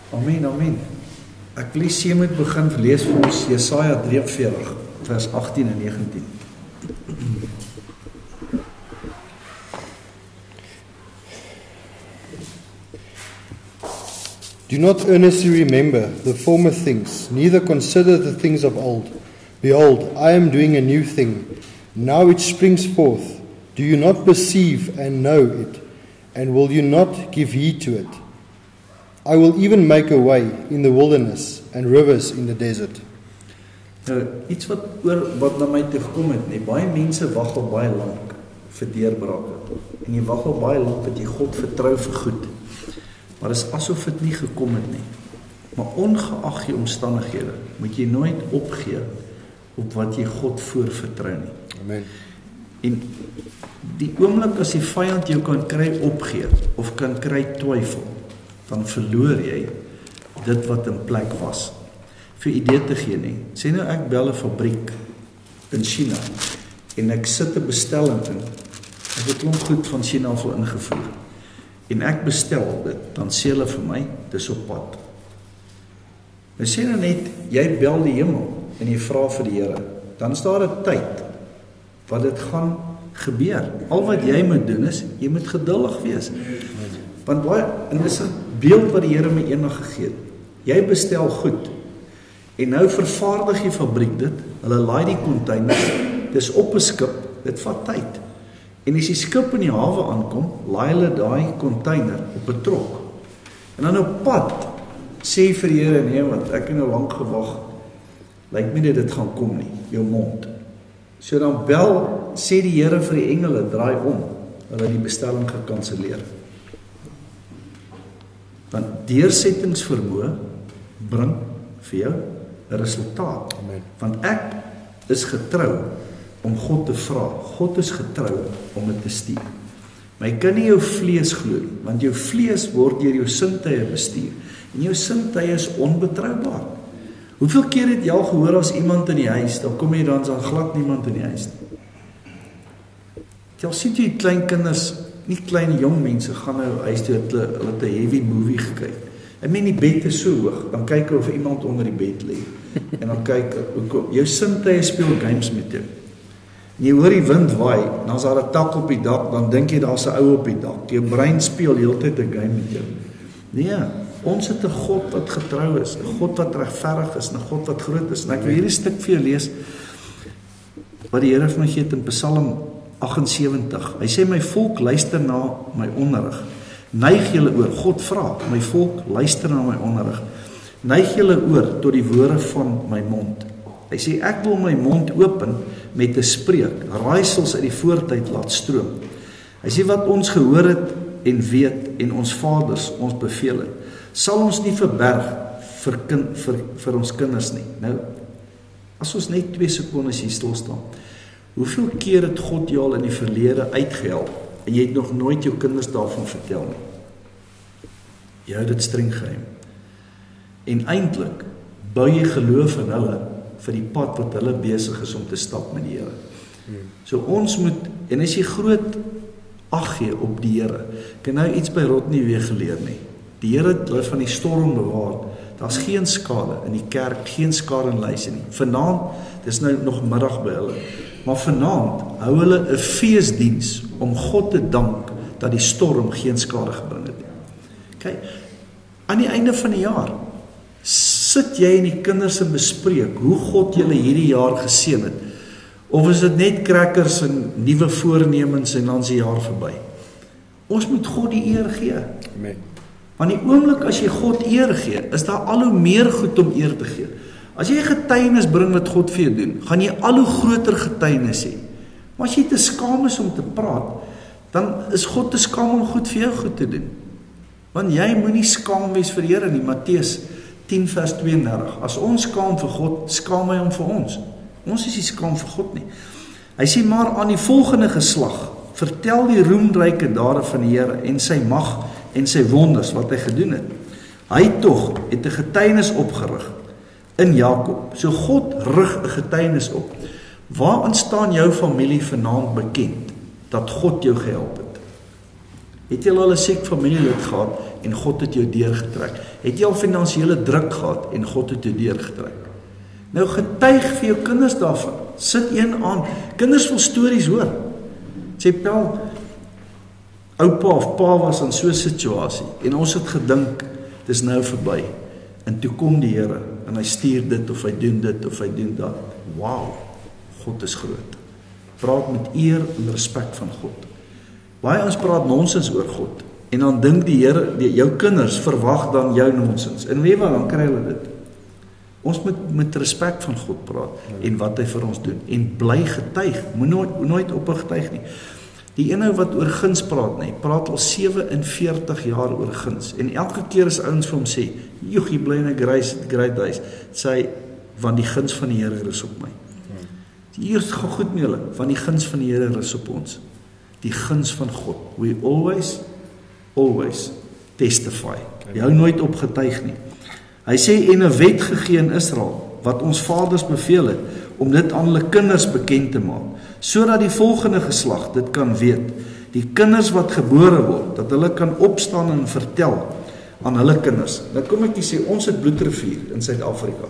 Amen, amen. Ek wil sê moet begin lees vir ons Jesaja 43 vers 18 en 19. Do not earnestly remember the former things, neither consider the things of old. Behold, I am doing a new thing. Now it springs forth. Do you not perceive and know it? And will you not give heed to it? I will even make a way in the wilderness and rivers in the desert. Nou, iets wat na my toe gekom het, nie. Baie mense wag al baie lank vir deurbrake. En jy wag al baie lank dat jy God vertrou vir goed. Maar is asof dit nie gekom het nie. Maar ongeag die omstandighede, moet jy nooit opgee op wat jy God voor vertrou nie. Amen. En die oomblik as die vyand jou kan kry opgee, of kan kry twyfel, dan verloor jy dit wat in plek was. Vir idee te gee nie. Sê nou ek bel 'n fabriek in China, en ek sit 'n bestelling in. Ek het 'n klomp goed van China af ingevoer. En ek bestel dit, dan sê hulle vir my, dis op pad. Nou sê nou net, jy bel die hemel, en jy vra vir die Here, dan is daar 'n tyd, wat dit gaan gebeur. Al wat jy moet doen is, jy moet geduldig wees. Want baie, en dis 'n beeld wat die Here my eendag gegee het. Jy bestel goed, en nou vervaardig die fabriek dit, hulle laai die containers, dis op 'n skip, dit vat tyd. En as die skip in die hawe aankom, laai hulle daai container op 'n trok. En dan op pad, sê vir die Here, nee, want ek het nou lank gewag, lyk my dit gaan kom nie, jou mond. So dan sê die Here vir die engele, draai om, hulle die bestelling gekanselleer. Want deursettingsvermoë bring vir jou 'n resultaat. Amen. Want ek is getrou om God te vra. God is getrou om dit te stuur. Maar jy kan nie jou vlees glo nie, want jou vlees word deur jou sintuie bestuur. En jou sintuie is onbetroubaar. Hoeveel keer het jy al gehoor as iemand in die huis, dan kom jy dan glad niemand in die huis nie. Jy sien jy klein kinders, nie klein jong mense, gaan nou huis toe, hulle het 'n heavy movie gekyk. Ek meen die bed is so hoog, dan kyk of iemand onder die bed lê. En dan kyk, jou sintuie speel games met jou. En jy hoor die wind waai, dan is daar 'n tak op die dak, dan dink jy daar's 'n ou op die dak. Jou brein speel heeltyd 'n game met jou. Nee, ons het 'n God wat getrou is, 'n God wat regverdig is, 'n God wat groot is. En ek wil hierdie stuk vir jou lees, wat die Here vir my gee in Psalm 78. Hy sê, my volk luister na my onderrig. Neig julle oor, God vra, my volk luister na my onderrig. Neig julle oor tot die woorde van my mond. Hy sê, ek wil my mond open met 'n spreek, raaisels uit die voortyd laat stroom. Hy sê, wat ons gehoor het en weet, en ons vaders ons beveel het, sal ons nie verberg vir ons kinders nie. Nou, as ons net 2 sekondes hier stil staan, hoeveel keer het God jou al in die verlede uitgehelp, en jy het nog nooit jou kinders daarvan vertel nie? Jy hou dit streng geheim. En eintlik bou jy geloof in hulle, vir die pad wat hulle besig is om te stap met die Here. So ons moet, en as jy groot ag gee op die Here, ek het nou iets by Rodney weer geleer nie. Die Here het hulle van die storm bewaar. Daar's geen skade in die kerk, geen skade in luise nie. Vanaand, dis nou nog middag by hulle, maar vanaand hou hulle 'n feesdiens om God te dank dat die storm geen skade gebring het nie. Kyk, aan die einde van die jaar sit jy en die kinders en bespreek hoe God julle hierdie jaar geseën het. Of is dit net crackers en nuwe voornemens en dan is die jaar verby? Ons moet God die eer gee. Amen. Want die oomblik as jy God eer gee, is daar al hoe meer goed om eer te gee. As jy getuienis bring wat God vir jou doen, gaan jy al hoe groter getuienis hê. Maar as jy te skaam is om te praat, dan is God te skaam om goed vir jou goed te doen. Want jy moenie skaam wees vir die Here nie. Matteus 10 vers 32. As ons skaam vir God, skaam hy hom vir ons. Ons is nie skaam vir God nie. Hy sê maar aan die volgende geslag, vertel die roemryke dade van die Here en sy mag en sy wonders wat hy gedoen het. Hy tog het 'n getuienis opgerig in Jakob. So God rig 'n getuienis op. Waaraan staan jou familie vanaand bekend dat God jou gehelp het? Het jy al 'n siek familielid gehad en God het jou deurgetrek? Het jy al finansiële druk gehad en God het jou deurgetrek? Nou getuig vir jou kinders daarvan. Sit een aan. Kinders wil stories hoor. Sê Pel, oupa of pa was in so 'n situasie en ons het gedink dis nou verby. En toe kom die Here en hy stuur dit of hy doen dit of hy doen dat. Wow, God is groot. Praat met eer en respek van God. Baie ons praat nonsens oor God en dan dink die Here, jou kinders verwag dan jou nonsens. En weet wat, dan kry hulle dit. Ons moet met respek van God praat en wat hy vir ons doen en bly getuig. Moet nooit ophou getuig nie. Die ene wat oor guns praat, nee, praat al 47 jaar oor guns. En elke keer as ouens vir hom sê, "Joeg, jy bly in 'n great huis," sê hy, "Want die guns van die Here rus op my." Hier gaan goed met julle, want die guns van die Here rus op ons. Die guns van God. We always testify. Jy hou nooit op getuig nie. Hy sê, en 'n wet gegee in Israel, wat ons vaders beveel het, om dit aan hulle kinders bekend te maak, sodat die volgende geslag dit kan weet, die kinders wat gebore word, dat hulle kan opstaan en vertel aan hulle kinders. Nou kom ek sê, ons het Bloedrivier in Suid-Afrika.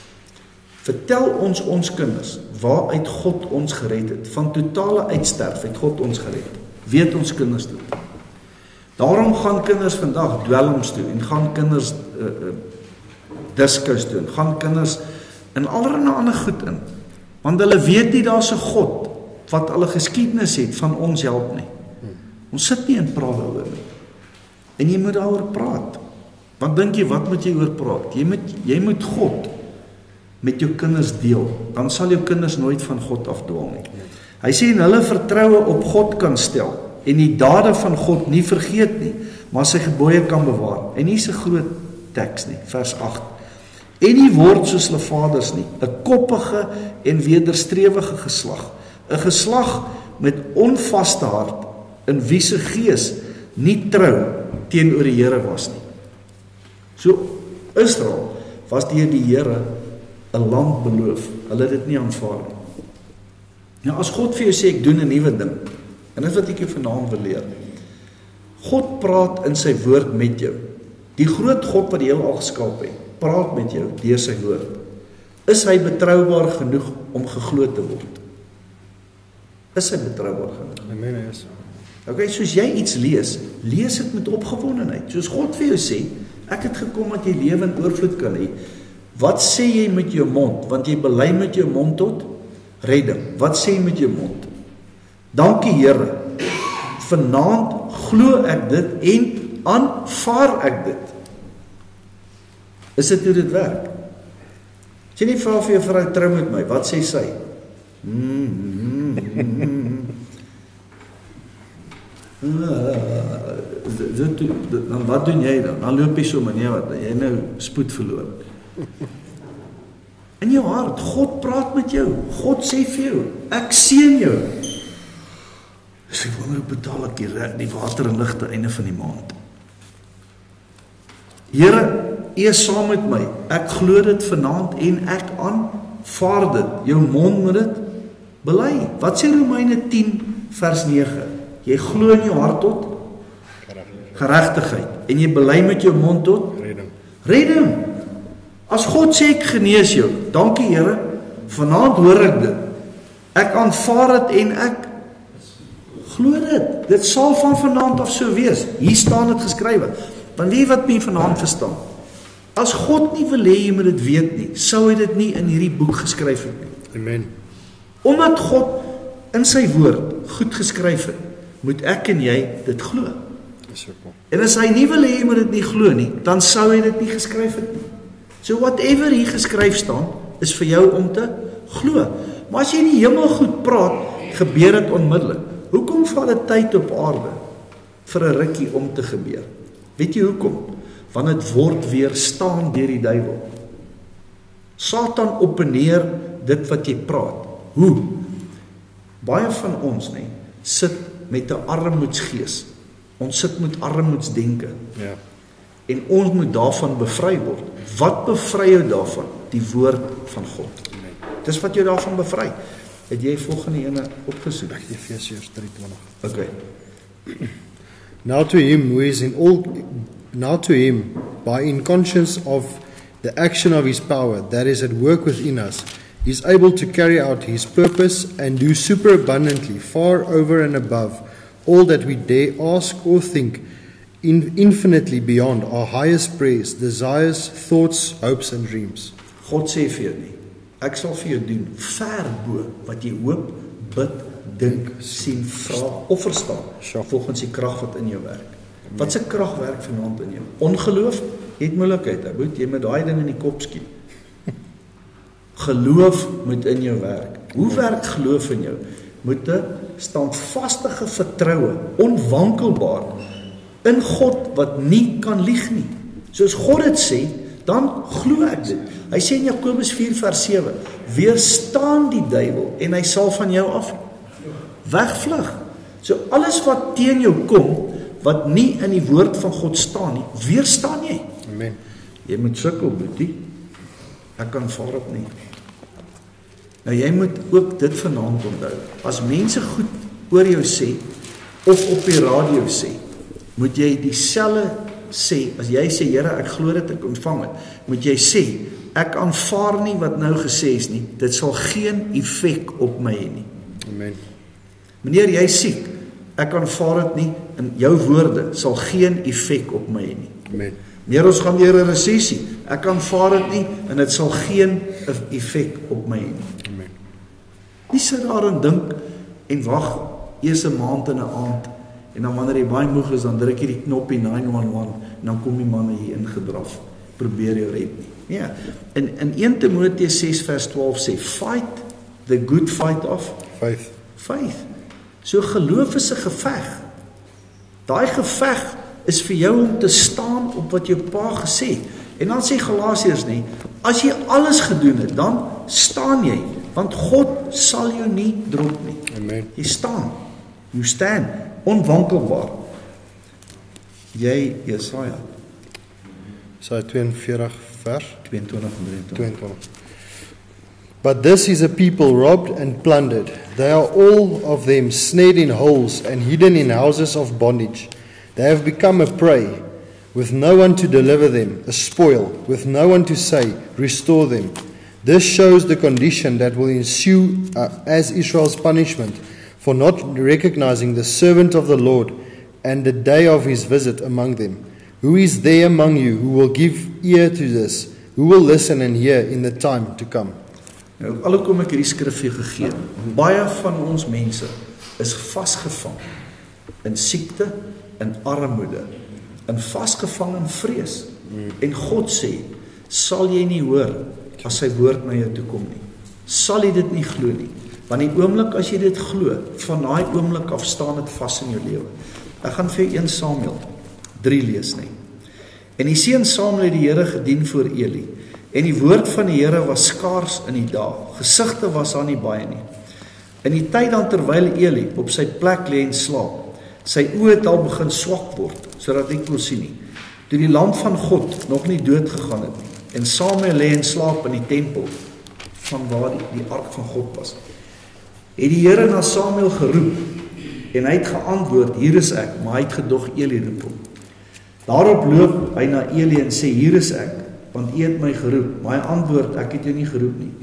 Vertel ons kinders, waaruit God ons gered het, van totale uitsterf het God ons gered. Weet ons kinders dit. Daarom gaan kinders vandag dwelms toe, en gaan kinders discos toe, en gaan kinders in allerlei ander goed in. Want hulle weet nie daar's 'n God wat hulle geskiedenis het van ons help nie. Ons sit nie en praat daaroor nie. En jy moet daaroor praat. Want dink jy, wat moet jy oor praat? Jy moet God met jou kinders deel. Dan sal jou kinders nooit van God afdwaal nie. Hy sê, en hulle vertroue op God kan stel, en die dade van God nie vergeet nie, maar sy gebooie kan bewaar. En hier's 'n groot teks nie, vers 8. En nie word soos hulle vaders nie, 'n koppige en wederstrewige geslag, 'n geslag met onvaste hart, in wie se gees nie trou teenoor die Here was nie. So Israel was deur die Here 'n land beloof. Hulle het dit nie aanvaar nie. Nou as God vir jou sê, ek doen 'n nuwe ding, en dit is wat ek jou vanaand wil leer. God praat in sy woord met jou. Die groot God wat die heelal geskaap het, praat met jou deur sy woord. Is hy betroubaar genoeg om geglo te word? Is hy betroubaar genoeg? Amen, yes. Okay, soos jy iets lees dit met opgewondenheid. Soos God vir jou sê, ek het gekom dat jy lewe in oorvloed kan hê. Wat sê jy met jou mond? Want jy bely met jou mond tot redding. Wat sê jy met jou mond? Dankie Here. Vanaand glo ek dit en aanvaar ek dit. Is dit hoe dit werk? As jy nie vra vir jou vrou, trou met my, wat sê sy? Dan wat doen jy dan? Dan loop jy so, nee, wat, jy nou spoed verloor. In jou hart, God praat met jou. God sê vir jou, ek seën jou. Dus ek wonder hoe betaal ek die water en ligte einde van die maand. Here, U is saam met my. Ek glo dit vanaand en ek aanvaar dit. Jou mond moet dit bely. Wat sê Romeine 10 vers 9? Jy glo in jou hart tot geregtigheid en jy bely met jou mond tot redding. As God sê ek genees jou, dankie Here, vanaand hoor ek dit. Ek aanvaar dit en ek glo dit. Dit sal van vanaand af so wees. Hier staan dit geskrywe. Want wie wat my vanaand verstaan? As God nie wil hê jy moet dit weet nie, sou hy dit nie in hierdie boek geskryf het nie. Amen. Omdat God in sy woord goed geskryf het, moet ek en jy dit glo. En as hy nie wil hê jy moet dit nie glo nie, dan sou hy dit nie geskryf het nie. So whatever hier geskryf staan, is vir jou om te glo. Maar as jy in die hemel goed praat, gebeur dit onmiddellik. Hoekom vat dit tyd op aarde vir 'n rukkie om te gebeur? Weet jy hoekom? Want dit word weerstaan deur die duiwel. Satan opponeer dit wat jy praat. Hoe? Baie van ons sit met 'n armoedsgees. Ons sit met armoedsdenke. Ja. En ons moet daarvan bevry word. Wat bevry jou daarvan? Die woord van God. Dis wat jou daarvan bevry. Het jy volgende ene opgesoek? Efesiërs 3:20. Okay. Now to him who is in all, now to him, by in conscience of the action of his power that is at work within us, is able to carry out his purpose and do superabundantly, far over and above all that we dare ask or think, infinitely beyond our highest prayers, desires, thoughts, hopes and dreams. God sê vir jou nie, ek sal vir jou doen ver bo wat jy hoop, bid, dink, sien, vra of verstaan, volgens die krag wat in jou werk. Wat se krag werk vanaand in jou? Ongeloof? Jy het moeilikheid, jy moet daai ding in die kop skiet. Geloof moet in jou werk. Hoe werk geloof in jou? Moet 'n standvastige vertroue, onwankelbaar, in God wat nie kan lieg nie. Soos God dit sê, dan glo ek dit. Hy sê in Jakobus 4 vers 7, weerstaan die duiwel en hy sal van jou af wegvlug. So alles wat teen jou kom, wat nie in die woord van God staan nie, weerstaan jy. Amen. Jy moet sukkel, boetie. Ek kan vaar op nie. Nou jy moet ook dit vanaand onthou. As mense goed oor jou sê, of op die radio sê, moet jy dieselfde sê, as jy sê, Here, ek glo dit, ek ontvang het, moet jy sê, ek aanvaar nie wat nou gesê is nie, dit sal geen effek op my hê nie. Amen. Meneer, jy siek, ek aanvaar dit nie, en jou woorde sal geen effek op my hê nie. Amen. Meneer, ons gaan deur 'n resessie, ek aanvaar dit nie, en dit sal geen effek op my hê nie. Amen. Nie sit daar en dink, en wag, eers 'n maand en 'n aand, en dan wanneer jy baie moeg is, dan druk jy die knoppie 911, en dan kom die manne hier ingedraf, probeer jou red nie. Ja, in 1 Timoteus 6 vers 12 sê, fight the good fight of Faith. faith. So geloof is 'n geveg. Daai geveg is vir jou om te staan op wat jou pa gesê het. En dan sê Galasiërs nie, as jy alles gedoen het, dan staan jy, want God sal jou nie drop nie. Amen. Jy staan, you stand, onwankelbaar. Jy, Jesaja Jesaja 42 vers 22 en 23. 22. But this is a people robbed and plundered. They are all of them snared in holes and hidden in houses of bondage. They have become a prey, with no one to deliver them, a spoil, with no one to say, restore them. This shows the condition that will ensue as Israel's punishment for not recognizing the servant of the Lord and the day of his visit among them. Who is there among you who will give ear to this, who will listen and hear in the time to come? Nou, alhoewel ek hierdie skrif vir gegee, baie van ons mense is vasgevang in siekte, in armoede, in vasgevang in vrees. En God sê, sal jy nie hoor as sy woord na jou toe kom nie. Sal jy dit nie glo nie. Want die oomblik as jy dit glo, van daai oomblik af staan dit vas in jou lewe. Ek gaan vir 1 Samuel 3 lees nie. En die seun Samuel het die Here gedien voor Eli. En die woord van die Here was skaars in die dae. Gesigte was daar nie baie nie. In die tyd dan terwyl Eli op sy plek lê en slaap, sy oë het al begin swak word, sodat ek kon sien nie. Toe die lamp van God nog nie dood gegaan het nie. En Samuel lê en slaap in die tempel van waar die ark van God was. Het die Here na Samuel geroep en hy het geantwoord, hier is ek, maar hy het gedog Eli roep hom. Daarop loop hy na Eli en sê, hier is ek, want U het my geroep. Maar hy antwoord, ek het jou nie geroep nie.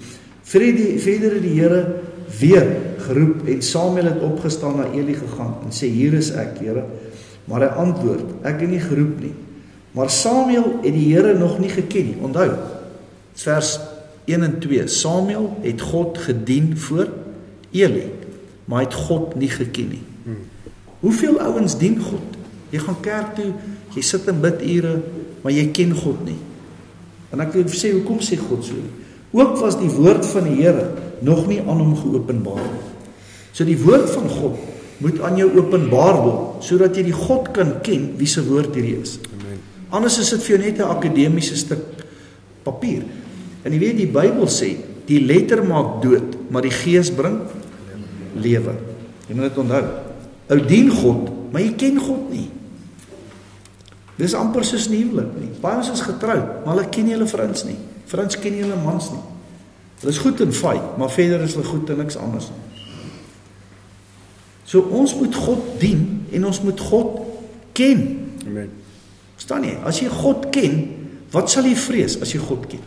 Verder het die Here weer geroep en Samuel het opgestaan na Eli gegaan en sê, hier is ek, Here. Maar hy antwoord, ek het nie geroep nie. Maar Samuel het die Here nog nie geken nie. Onthou, vers 1 en 2, Samuel het God gedien voor Eli, maar hy het God nie geken nie. Hoeveel ouens dien God? Jy gaan kerk toe, jy sit in bidure, maar jy ken God nie. En ek wil sê, hoekom sê God so? Ook was die woord van die Here nog nie aan hom geopenbaar nie. So die woord van God moet aan jou openbaar word, sodat jy die God kan ken wie se woord hierdie is. Amen. Anders is dit vir jou net 'n akademiese stuk papier. En jy weet, die Bybel sê, die letter maak dood, maar die gees bring lewe. Jy moet dit onthou. Ou dien God, maar jy ken God nie. Dis amper soos nie huwelik nie. Baie ons is getroud, maar hulle ken nie hulle vrouens nie. Vrouens ken nie hulle mans nie. Hulle is goed in feit, maar verder is hulle goed in niks anders nie. So ons moet God dien en ons moet God ken. Amen. Verstaan jy? As jy God ken, wat sal jy vrees as jy God ken?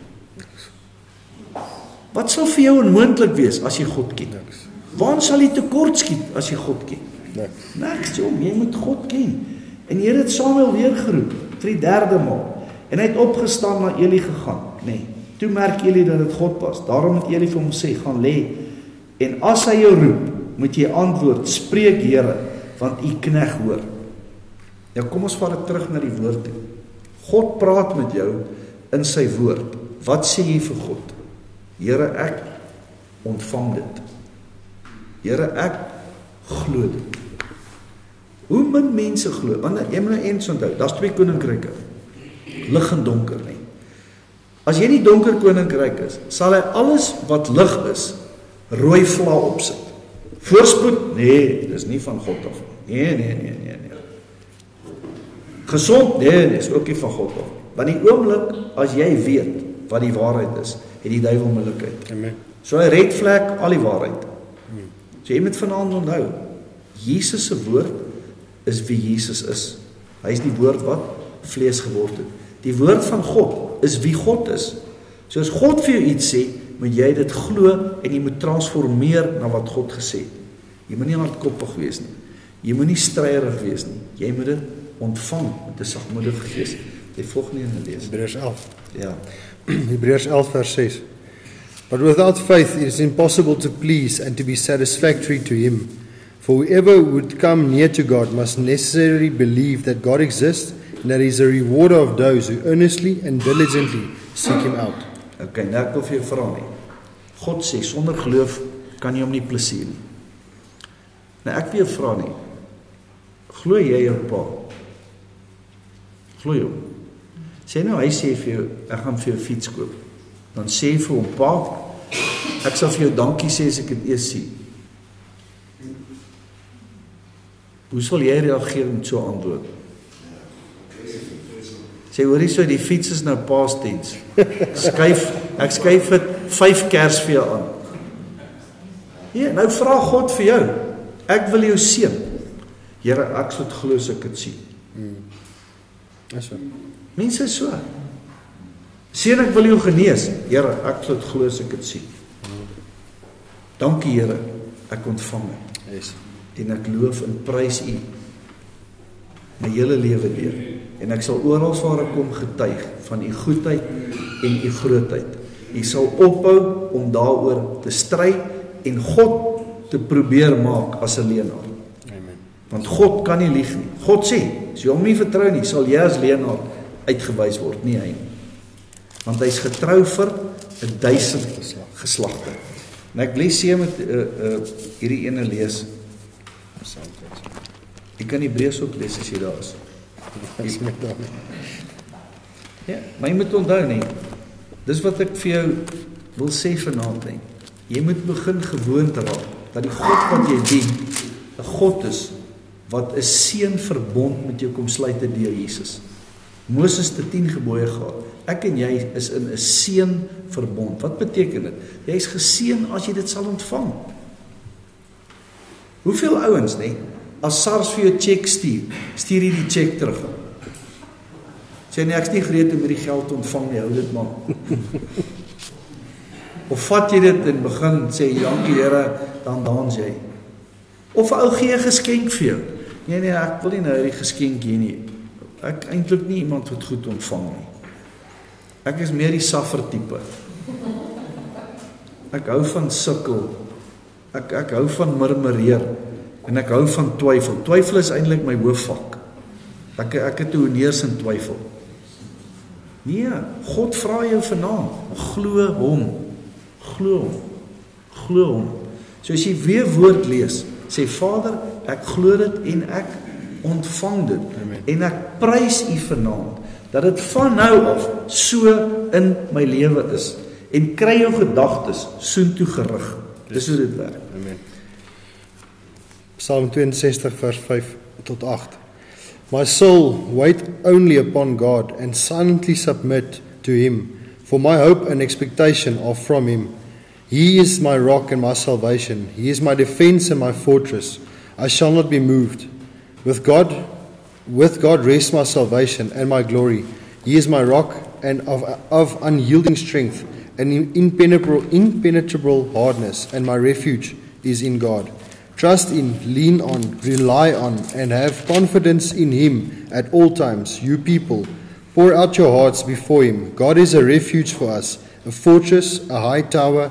Wat sal vir jou onmoontlik wees as jy God ken? Waar sal jy tekort skiet as jy God ken? Niks, jong, jy moet God ken. En Here het Samuel weer geroep, vir die 3de maal. En hy het opgestaan na Eli gegaan, nee. Toe merk Eli dat dit God was. Daarom het Eli vir hom sê, gaan lê. En as hy jou roep, moet jy antwoord, spreek Here, want u knegt hoor. Nou kom ons vat dit terug na die woord toe. God praat met jou in sy woord. Wat sê jy vir God? Here, ek ontvang dit. Here, ek glo dit. Hoe min mense glo? Want jy moet nou eens onthou, daar's 2 koninkryke. Lig en donker, nie. As jy nie donker koninkryk is, sal hy alles wat lig is, rooi vla opsit. Voorspoed? Nee, dis nie van God af. Nee. Gesond? Nee, dis ook nie van God af. Want die oomblik, as jy weet wat die waarheid is, het die duiwel moeilikheid. Amen. So hy red vlek al die waarheid. So jy moet vanaand onthou, Jesus se woord is wie Jesus is. Hy is die woord wat vlees geword het. Die woord van God is wie God is. So as God vir jou iets sê, moet jy dit glo en jy moet transformeer na wat God gesê het. Jy moet nie hardkoppig wees nie. Jy moet nie stryderig wees nie. Jy moet dit ontvang met 'n sagmoedige gees. Die volgende een lees. Hebreërs 11. Ja. Hebreërs 11 vers 6. But without faith it is impossible to please and to be satisfactory to him. For whoever would come near to God must necessarily believe that God exists and that he is a rewarder of those who earnestly and diligently seek him out. Okay, nou ek wil vir jou vra nie. God sê, sonder geloof kan jy hom nie plesier nie. Nou ek wil jou vra nie, glo jy jou pa? Glo jy hom? Sê nou, hy sê vir jou, ek gaan vir jou fiets koop. Dan sê vir hom, pa, ek sal vir jou dankie sê as ek dit eers sien. Hoe sal jy reageer met so 'n antwoord? Sê, hoor jy so, die fiets is nou past tense. Ek skuif dit 5 kers vir jou aan. Ja, nou vra God vir jou. Ek wil jou seën. Here, ek sal dit glo as ek dit sien. Dis so. Mense is so. Seën, ek wil jou genees. Here, ek sal dit glo as ek dit sien. Dankie Here, ek ontvang dit. Yes. En ek loof en prys U my hele lewe deur. En ek sal oral waar ek kom getuig van U goedheid en U grootheid. U sal ophou om daaroor te stry en God te probeer maak as 'n leenaar. Amen. Want God kan nie lieg nie. God sê, as jy hom nie vertrou nie, sal jy as leenaar uitgewys word, nie hy nie. Want hy is getrou vir 1000 geslagte. En ek lees hier met hierdie ene lees. Jy kan Hebreërs ook lees as jy daar is. Ja, maar jy moet onthou nie, dis wat ek vir jou wil sê vanaand nie. Jy moet begin gewoond raak, dat die God wat jy dien, 'n God is, wat 'n seënverbond met jou kom sluit deur Jesus. Moses het 10 gebooie gehad. Ek en jy is in 'n seënverbond. Wat beteken dit? Jy is geseën as jy dit sal ontvang. Hoeveel ouens, nie? As SARS vir jou cheque stuur jy die cheque terug. Sê nie, ek is nie gereed om hierdie geld te ontvang nie, hou dit maar. Of vat jy dit en begin sê, dankie Here, dan dans jy. Of ou gee 'n geskenk vir jou. Nee, ek wil nie nou hierdie geskenk hier nie. Ek eintlik nie iemand wat goed ontvang nie. Ek is meer die saffer tipe. Ek hou van sukkel. Ek hou van murmureer. En ek hou van twyfel. Twyfel is eintlik my hoofvak. Ek het hoeneers in twyfel. Nee, God vra jou vanaand, glo hom. Glo hom. Glo hom. So as jy weer woord lees, sê Vader, ek glo dit en ek ontvang dit. Amen. En ek prys U vanaand dat dit van nou af so in my lewe is. En kry jou gedagtes soontoe gerig. Dis hoe dit werk. Amen. Psalm 62 vers 5 tot 8. My soul, wait only upon God and silently submit to Him, for my hope and expectation are from Him. He is my rock and my salvation. He is my defense and my fortress. I shall not be moved. With God, With God rests my salvation and my glory. He is my rock and of unyielding strength and impenetrable hardness, and my refuge is in God. Trust in, lean on, rely on, and have confidence in Him at all times, you people. Pour out your hearts before Him. God is a refuge for us, a fortress, a high tower.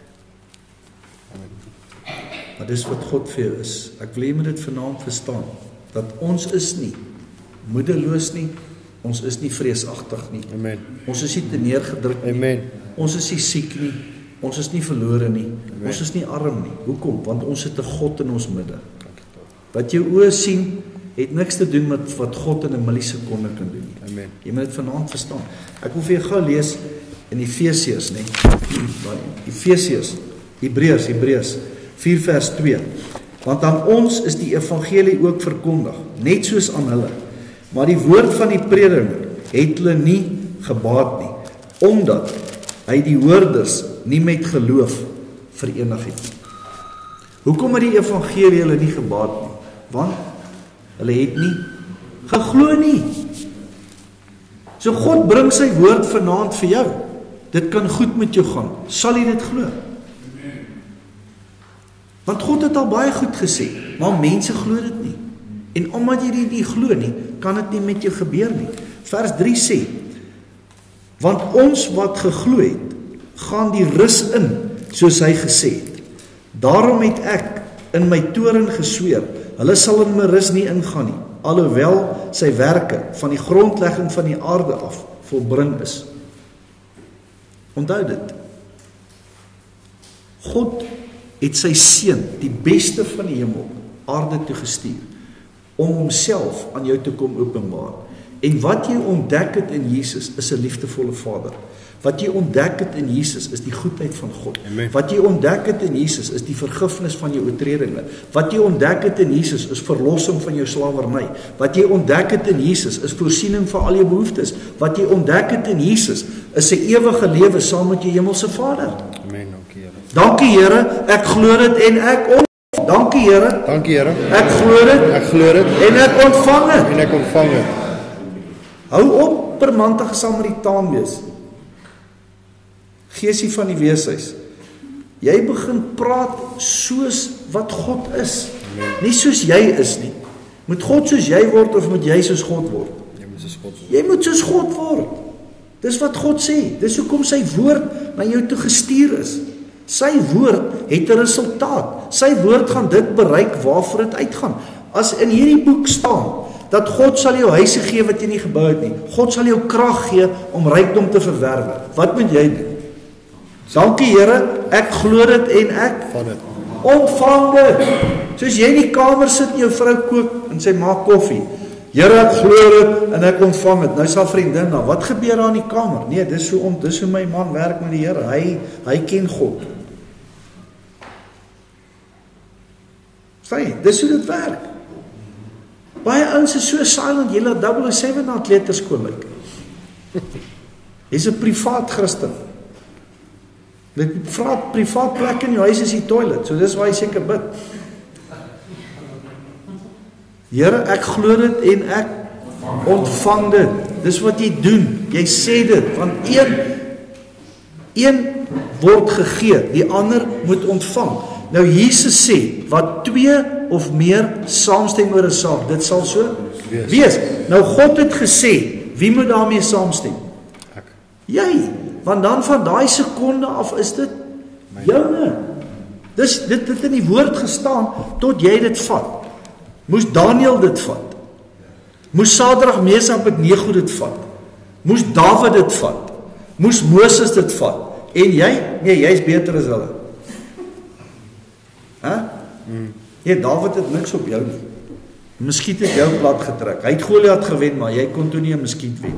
Maar dis wat God vir jou is. Ek wil jy moet dit vanaand verstaan, dat ons is nie moedeloos nie, ons is nie vreesagtig nie. Amen. Ons is nie te neergedruk nie. Amen. Ons is nie siek nie. Ons is nie verlore nie. Amen. Ons is nie arm nie. Hoekom? Want ons het 'n God in ons midde. Wat jou oë sien, het niks te doen met wat God in 'n millisekonde kan doen nie. Amen. Jy moet dit vanaand verstaan. Ek wil vir jou gou lees in Efesiërs, nee. Efesiërs, Hebreërs 4 vers 2. Want aan ons is die evangelie ook verkondig, net soos aan hulle. Maar die woord van die prediker het hulle nie gebaat nie, omdat hy die hoorders nie met geloof verenig het. Hoekom het die evangelie hulle nie gebaat nie? Want hulle het nie geglo nie. So God bring sy woord vanaand vir jou. Dit kan goed met jou gaan. Sal jy dit glo? Want God het al baie goed gesê, maar mense glo dit nie. En omdat jy dit nie glo nie, kan dit nie met jou gebeur nie. Vers 3 sê, want ons wat geglo het, gaan die rus in, soos hy gesê het. Daarom het ek in my toren gesweer, hulle sal in my rus nie ingaan nie, alhoewel sy werke van die grondlegging van die aarde af volbring is. Onthou dit. God het sy seun, die beste van die hemel, aarde toe gestuur, om homself aan jou te kom openbaar. En wat jy ontdek het in Jesus, is 'n liefdevolle Vader. Wat jy ontdek het in Jesus, is die goedheid van God. Amen. Wat jy ontdek het in Jesus, is die vergifnis van jou oortredinge. Wat jy ontdek het in Jesus, is verlossing van jou slawerny. Wat jy ontdek het in Jesus, is voorsiening vir al jou behoeftes. Wat jy ontdek het in Jesus, is 'n ewige lewe saam met jou hemelse Vader. Amen. Dankie, Here. Dankie Here, ek glo dit en ek ontvang. Dankie Here, Dankie, Here. ek glo dit Ek glo dit en ek ontvang dit. en ek ontvang dit. Hou op permantige Samaritaan wees. Geesie van die weeshuis. Jy begin praat soos wat God is. Nie soos jy is nie. Moet God soos jy word of moet jy soos God word? Jy moet soos God wees. Jy moet soos God word. Dis wat God sê. Dis hoekom sy woord na jou toe gestuur is. Sy woord het 'n resultaat. Sy woord gaan dit bereik waarvoor dit uitgaan. As in hierdie boek staan dat God sal jou huise gee wat jy nie gebou het nie. God sal jou krag gee om rykdom te verwerwe. Wat moet jy doen? Dankie Here, ek glo dit en ek Van dit. ontvang dit. Soos jy in die kamer sit en jou vrou kook en sy maak koffie. Here, ek glo dit en ek ontvang dit. Nou sal vriendin, nou wat gebeur daar in die kamer? Nee, dis hoe my man werk met die Here. Hy ken God. Sien, dis hoe dit werk. Baie ouens is so silent, jy laat 007 na atleterskool lyk. Jy's 'n privaat Christen. Jy vra privaat plek in jou huis is die toilet, so dis waar jy seker bid. Here, ek glo dit en ek ontvang dit. Dis wat jy doen. Jy sê dit, want een word gegee, die ander moet ontvang. Nou Jesus sê, wat 2 of meer saamstem oor 'n saak, dit sal so wees. Nou God het gesê, wie moet daarmee saamstem? Ek. Jy, want dan van daai sekonde af is dit joune. Dis dit het in die woord gestaan tot jy dit vat. Moes Daniël dit vat? Moes Sadrag, Mesach, Abednego dit vat? Moes Dawid dit vat? Moes Moses dit vat? En jy? Nee, jy's beter as hulle. Nee, Dawid het niks op jou nie. Muskiet het jou plat getrek. Hy het Goliat gewen, maar jy kon toe nie 'n muskiet wen.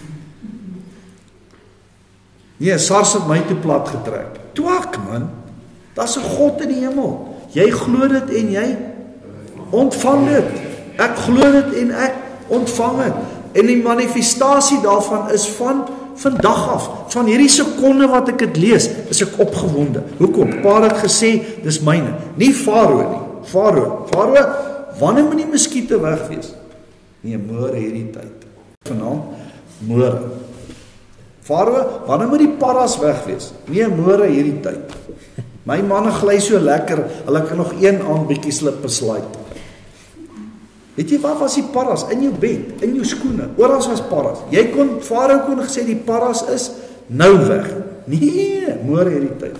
Nee, SARS het my toe plat getrek. Twak man, daar's 'n God in die hemel. Jy glo dit en jy ontvang dit. Ek glo dit en ek ontvang dit. En die manifestasie daarvan is van vandag af, van hierdie sekonde wat ek dit lees, is ek opgewonde. Hoekom? Pa het gesê, dis myne. Nie Farao nie. Farao, wanneer moet die muskiete weg wees? Nee, môre hierdie tyd. Vanaand, môre. Farao, wanneer moet die paras weg wees? Nee, môre hierdie tyd. My manne gly so lekker, hulle kan nog een aand bietjie slipper slide. Weet jy wat was die paras? In jou bed, in jou skoene, oral was paras. Farao kon gesê die paras is nou weg. Nee, môre hierdie tyd.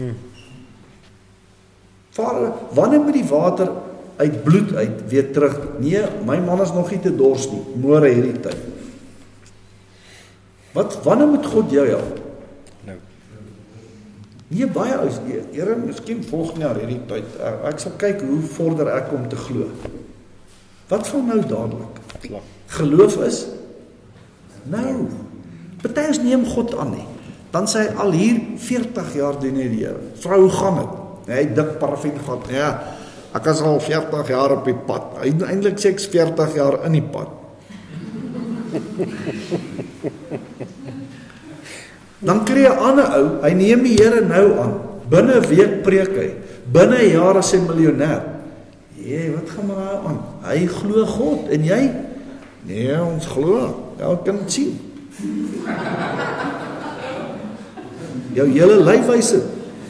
Farao, wanneer moet die water uit bloed uit weer terug? Nee, my man is nog nie te dors nie, môre hierdie tyd. Wanneer moet God jou help? Nou. Nee, baie ouens, Here, miskien volgende jaar hierdie tyd. Ek sal kyk hoe vorder ek om te glo. Wat van nou dadelik? Klaar. Geloof is nou. Party ons neem God aan nie. Dan sê hy al hier 40 jaar doen hy die Here. Vrou, hoe gaan dit? Hy dik parafin gehad. Ja, ek is al 40 jaar op die pad. Eintlik sê ek 40 jaar in die pad. Dan kry 'n ander ou, hy neem die Here nou aan. Binne 'n week preek hy. Binne 'n jaar is hy miljonair. Wat gaan maar nou aan? Hy glo God en jy? Nee, ons glo. Ja, kan dit sien. Jou hele lyfwyse.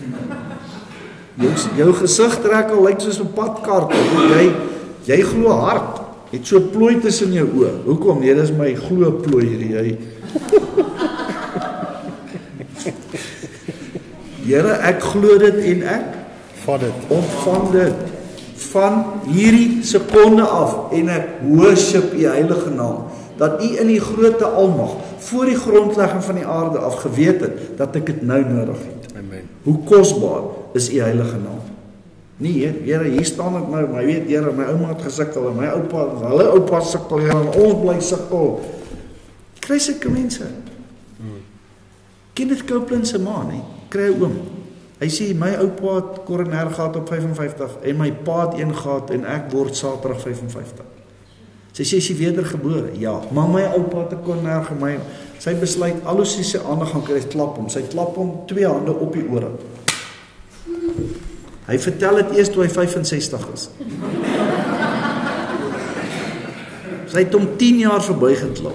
Jou gesig trek al lyk soos 'n padkaart. Jy glo hard. Het so plooi tussen jou oë. Hoekom? Nee, dis my glo plooi hierdie. Here, ek glo dit en ek ontvang dit van hierdie sekonde af en ek worship u heilige naam. Dat u in die groote almag voor die grondlegging van die aarde af geweet het dat ek dit nou nodig het. Amen. Hoe kosbaar is u heilige naam? Nee, Here, hier staan ek nou, maar weet Here, my ouma het gesukkel en my oupa, hulle oupa sukkel en ons bly sukkel. Kry sulke mense. Kenneth Copeland se ma, nee, kry 'n oom. Hy sê my oupa het koroner gehad op 55 en my pa het een gehad en ek word Saterdag 55. Sy sê sy wedergebore. Ja, maar my oupa het 'n koroner gemaak. Sy besluit alhoewel sy ander gaan kry, klap hom. Sy klap hom 2 hande op die ore. Hy vertel dit eers toe hy 65 is. Sy het hom 10 jaar verby geklap.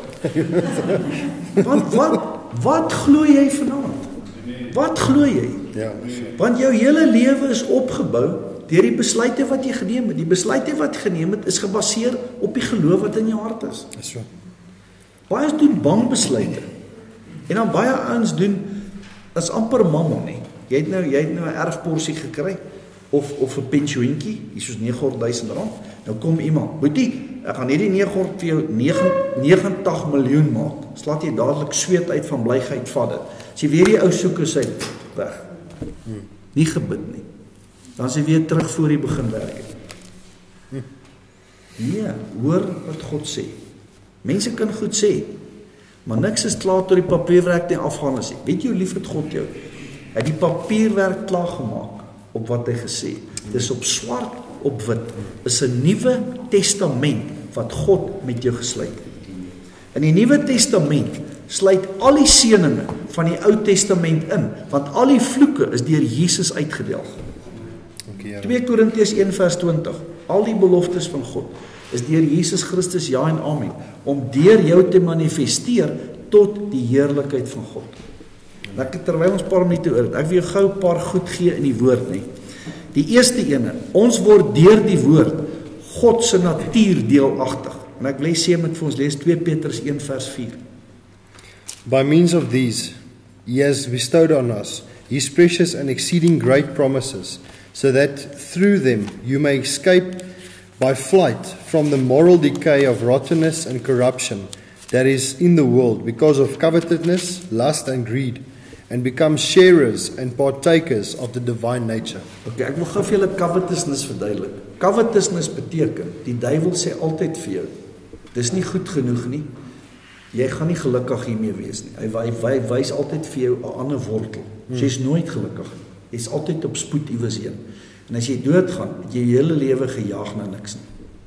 Want wat glo jy vanaand? Wat glo jy? Ja, Want jou hele lewe is opgebou deur die besluite wat jy geneem het. Die besluite wat jy geneem het is gebaseer op die geloof wat in jou hart is. Dis so. Baie doen bang besluite. En dan baie ouens doen is amper mammon nie. Jy het nou 'n erfporsie gekry of 'n pensioentjie, hier soos R900.000. Nou kom iemand, boetie, ek gaan hierdie 900 vir jou 90 miljoen maak. Slaat jy dadelik sweet uit van blygheid vat dit. As jy weer die ou soek is hy weg. Nie gebid nie. Dan is hy weer terug voor hy begin werk het. Nee, hoor wat God sê. Mense kan goed sê, maar niks is klaar tot die papierwerk nie afgaan is. Weet jy hoe lief het God jou? Hy het die papierwerk klaar gemaak op wat hy gesê het. Dis op swart op wit. Is 'n nuwe testament wat God met jou gesluit het. In die Nuwe Testament sluit al die seëninge van die Ou Testament in, want al die vloeke is deur Jesus uitgedelg. 2 Korintiërs 1 vers 20. Al die beloftes van God is deur Jesus Christus, ja en amen, om deur jou te manifesteer tot die heerlikheid van God. Terwyl ons paar minute oor het, ek wil jou gou 'n paar goed gee in die woord nie. Die eerste ene, ons word deur die woord God se natuur deelagtig. En ek wil sê met vir ons lees 2 Petrus 1 vers 4. By means of these, he has bestowed on us his precious and exceeding great promises, so that through them you may escape by flight from the moral decay of rottenness and corruption that is in the world because of covetousness, lust and greed, and become sharers and partakers of the divine nature. Okay, ek wil gou vir julle covetousness verduidelik. Covetousness beteken, die duiwel sê altyd vir jou, dis nie goed genoeg nie, jy gaan nie gelukkig hiermee wees nie. Hy wys altyd vir jou 'n ander wortel. Jy's nooit gelukkig nie. Jy's altyd op spoed iewers heen. En as jy doodgaan, het jy jou hele lewe gejaag na niks nie.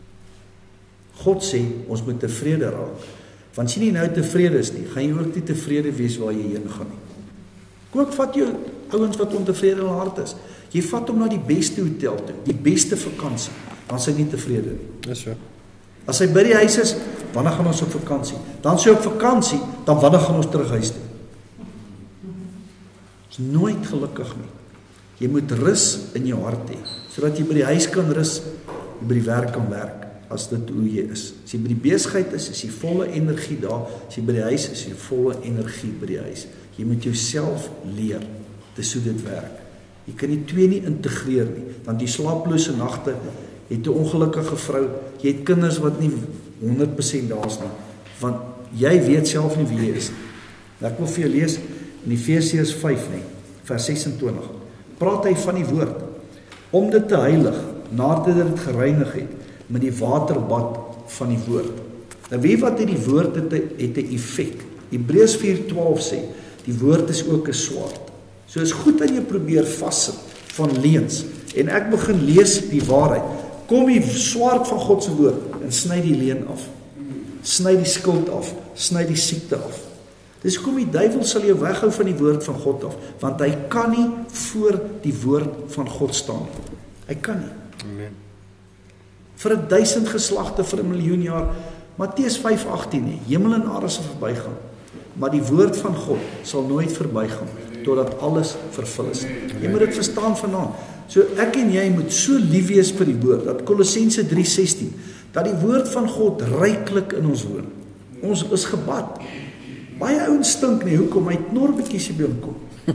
God sê, ons moet tevrede raak. Want as jy nie nou tevrede is nie, gaan jy ook nie tevrede wees waar jy heen gaan nie. Kook vat jou ouens wat ontevrede in hulle hart is. Jy vat hom na die beste hotel toe, die beste vakansie, dan is hy nie tevrede nie. Dis so. As hy by die huis is, Wanneer gaan ons op vakansie? Dan sê op vakansie, dan wanneer gaan ons terug huis toe? Ons is nooit gelukkig nie. Jy moet rus in jou hart hê, sodat jy by die huis kan rus, jy by die werk kan werk, as dit hoe jy is. As jy by die besigheid is jy volle energie daar, as jy by die huis is jy volle energie by die huis. Jy moet jouself leer, dis hoe dit werk. Jy kan die twee nie integreer nie, want die slaaplose nagte, jy het 'n ongelukkige vrou, jy het kinders wat nie 100% daar is nie, want jy weet self nie wie jy is. Ek wil vir jou lees in Efesiërs 5 nie, vers 26. Praat hy van die woord, om dit te heilig, nadat dit gereinig het, met die waterbad van die woord. Nou weet wat die woord het 'n effek. Hebreërs 4:12 sê, die woord is ook 'n swaard. So is goed dat jy probeer vassit van leuns, en ek begin lees die waarheid. Kom die swaard van God se woord, en sny die leuen af. Sny die skuld af, sny die siekte af. Dis hoekom die duiwel sal jou weghou van die woord van God af, want hy kan nie voor die woord van God staan nie. Hy kan nie. Amen. Vir 1000 geslagte, vir 1 miljoen jaar, Matteus 5:18 nie, hemel en aarde sal verbygaan, maar die woord van God sal nooit verbygaan, totdat alles vervul is. Jy moet dit verstaan vanaand. So ek en jy moet so lief wees vir die woord, dat Kolossense 3:16, dat die woord van God ryklik in ons woon. Ons is gebad. Baie ouens stink nie, hoekom? Hy het knorbietjies by hom kom.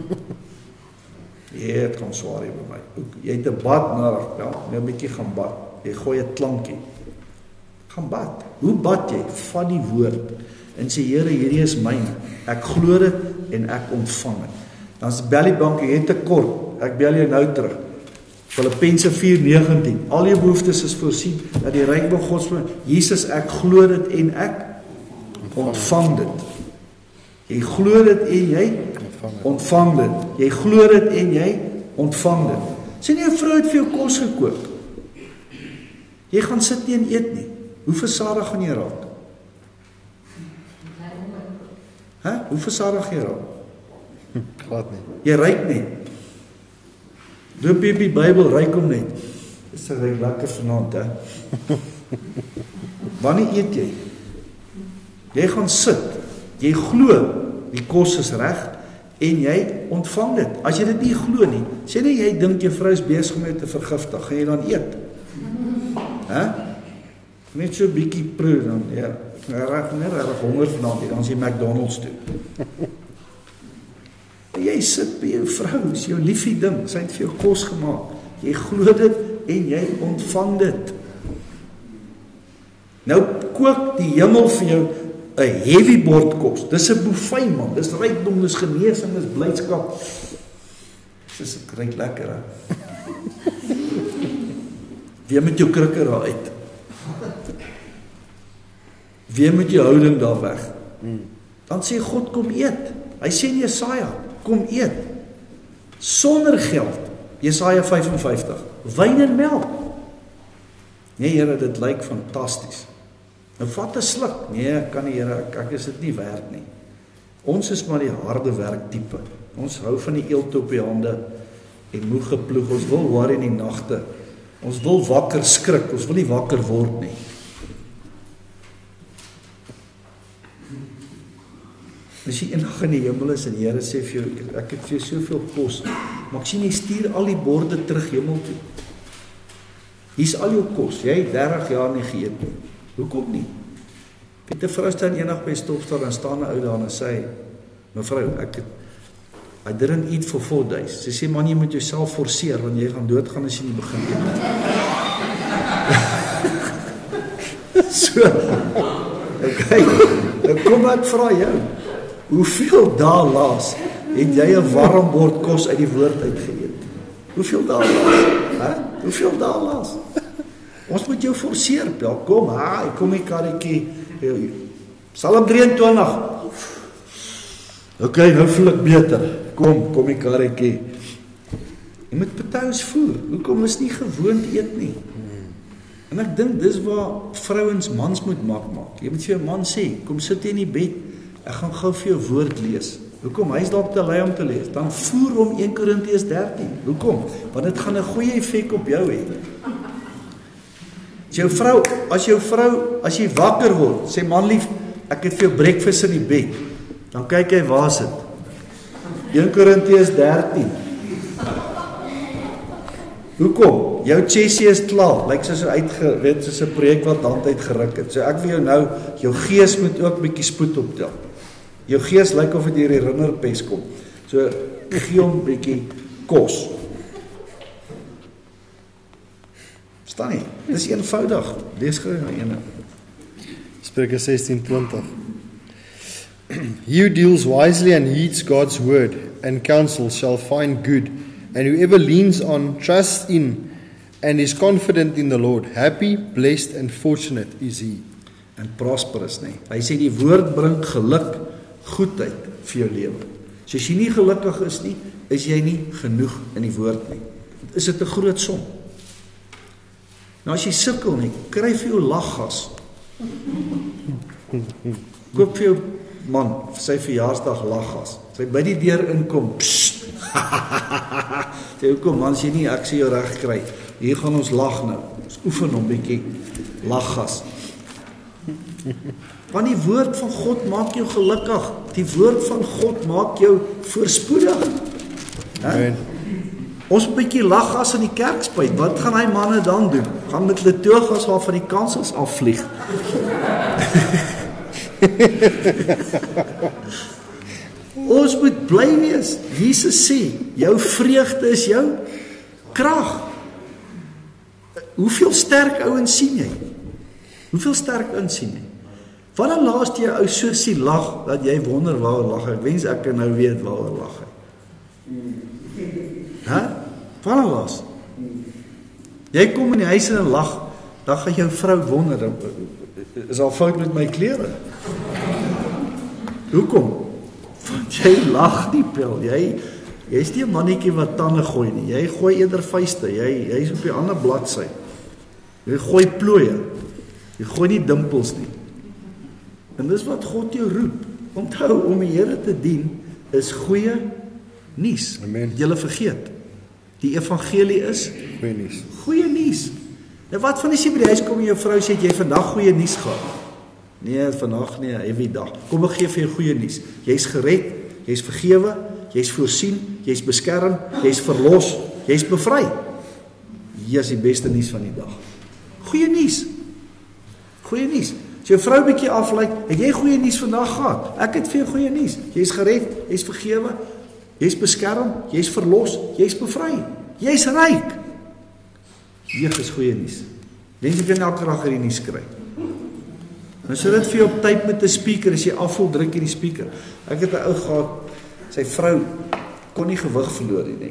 Het gaan swaar hier by my. Jy het 'n bad nodig, ja, nou 'n bietjie gaan bad. Jy gooi 'n klankie. Gaan bad. Hoe bad jy? Van die woord. En sê, Here, hierdie is myne. Ek glo dit en ek ontvang dit. Dan is Bellybank, jy het 'n kort. Ek bel jou nou terug. Filippense 4:19. Al jou behoeftes is voorsien, dat die rykdom Gods van Jesus, ek glo dit en ek ontvang dit. Jy glo dit en jy ontvang dit. Jy glo dit en jy ontvang dit. Sien jy 'n vrou het vir jou kos gekook. Jy gaan sit nie en eet nie. Hoe versadig gaan jy raak? Hoe versadig jy raak? Glad nie. Jy ruik net. Loop jy op die Bybel, ruik hom net. Dis reg lekker vanaand, hè? Wanneer eet jy? Jy gaan sit. Jy glo die kos is reg en jy ontvang dit. As jy dit nie glo nie, sê net jy dink jou vrou is besig om jou te vergiftig, gaan jy dan eet? Net so 'n bietjie proe dan, ja. Ek reg honger vanaand, dan is jy McDonald's toe. Jy sit by jou vrou, is jou liefie ding, sy het vir jou kos gemaak. Jy glo dit en jy ontvang dit. Nou kook die hemel vir jou 'n heavy bord kos. Dis 'n buffet man, dis rykdom, dis genesing, dis blydskap. Dis ryk lekker hè. Wie met jou krikke daar uit? Wie met jou houding daar weg? Dan sê God, kom eet. Hy sê in Jesaja, kom eet. Sonder geld. Jesaja 55. Wyn en melk. Nee Here, dit lyk fantasties. Nou vat 'n sluk. Nee, kan nie Here, ek is dit nie werd nie. Ons is maar die harde werk tipe. Ons hou van die eelt op die hande en moeg geploeg. Ons wil worry in die nagte. Ons wil wakker skrik. Ons wil nie wakker word nie. As jy eendag in die hemel is en die Here sê vir jou, ek het vir jou soveel kos, maar ek sien jy stuur al die borde terug hemel toe. Hier's al jou kos. Jy het 30 jaar nie geëet nie. Hoekom nie? Weet 'n vrou staan eendag by 'n stopstal en staan 'n ou daar en sê, mevrou, I didn't eat for 4 days. Sy sê, man, jy moet jouself forceer, want jy gaan doodgaan as jy nie begin eet. So, okay, nou kom ek vra jou, hoeveel dae laas het jy 'n warm bord kos uit die woord uitgeëet? Hoeveel dae laas? Hoeveel dae laas? Ons moet jou forceer, Pel, kom, kom die karretjie, Psalm 23, okay, nou voel ek beter, kom die karretjie, jy moet partytjies voer, hoekom is nie gewoond eet nie, en ek dink dis waar vrouens mans moet maak, jy moet vir jou man sê, kom sit in die bed, ek gaan gou vir jou woord lees, hoekom, hy is dalk te lui om te lees, dan voer hom 1 Korintiërs 13, hoekom, want dit gaan 'n goeie effek op jou hê. As jy wakker word, sê man lief, ek het vir jou breakfast in die bed. Dan kyk hy, waar is dit? 1 Korintiërs 13. Hoekom? Jou chessie is klaar. Lyk soos soos 'n projek wat hand uitgeruk het. So ek wil jou nou, jou gees moet ook bietjie spoed optel. Jou gees lyk of dit deur die rinderpes kom. So gee hom bietjie kos. Verstaan jy? Dis eenvoudig. Lees gou na ene. Spreuke 16:20. He who deals wisely and heeds God's word and counsel shall find good, and whoever leans on, trusts in, and is confident in the Lord, happy, blessed and fortunate is he. En prosperous, nee. Hy sê die woord bring geluk, goedheid vir jou lewe. So as jy nie gelukkig is nie, is jy nie genoeg in die woord nie. Is dit 'n groot som? Nou as jy sukkel nie, kry vir jou laggas. Koop vir jou man vir sy verjaarsdag laggas. As hy by die deur inkom, pssst. Sê hoekom man, as jy nie, ek sê jou reg kry. Hier gaan ons lag nou. Ons oefen hom bietjie laggas. Want die woord van God maak jou gelukkig. Die woord van God maak jou voorspoedig. Ons 'n bietjie laggas in die kerk spuit. Wat gaan hy manne dan doen? Gaan met hulle togas af van die kansels afvlieg. Ons moet bly wees. Jesus sê, jou vreugde is jou krag. Hoeveel sterk ouens sien jy? Hoeveel sterk ouens sien jy? Wanneer laas jy ou so sien lag, dat jy wonder waaroor lag hy? Ek wens ek kan nou weet waaroor lag hy. Wanneer laas? Jy kom in die huis en lag, dan gaan jou vrou wonder, is al fout met my klere? Hoekom? Want jy lag nie, Pel. Jy is nie 'n mannetjie wat tande gooi nie. Jy gooi eerder vuiste. Jy is op die ander bladsy. Jy gooi plooie. Jy gooi nie dimpels nie. En dis wat God jou roep. Onthou, om die Here te dien is goeie nuus. Amen. Julle vergeet. Die evangelie is goeie nuus. Goeie nuus. Nou wat van as jy by die huis kom en jou vrou sê jy vandag goeie nuus gehad? Nee, vandag nie, every dag. Kom ek gee vir jou goeie nuus. Jy's gered, jy's vergewe, jy's voorsien, jy's beskerm, jy's verlos, jy's bevry. Hier is die beste nuus van die dag. Goeie nuus. Goeie nuus. As jou vrou bietjie aflyk, het jy goeie nuus vandag gehad? Ek het vir jou goeie nuus. Jy's gered, jy's vergewe, jy's beskerm, jy's verlos, jy's bevry. Jy's ryk. Hier is goeie nuus. Wens jy kan elke dag hierdie nuus kry. Nou sit dit vir jou op tyd met 'n speaker, as jy afvoel, druk jy die speaker. Ek het 'n ou gehad, sy vrou kon nie gewig verloor nie.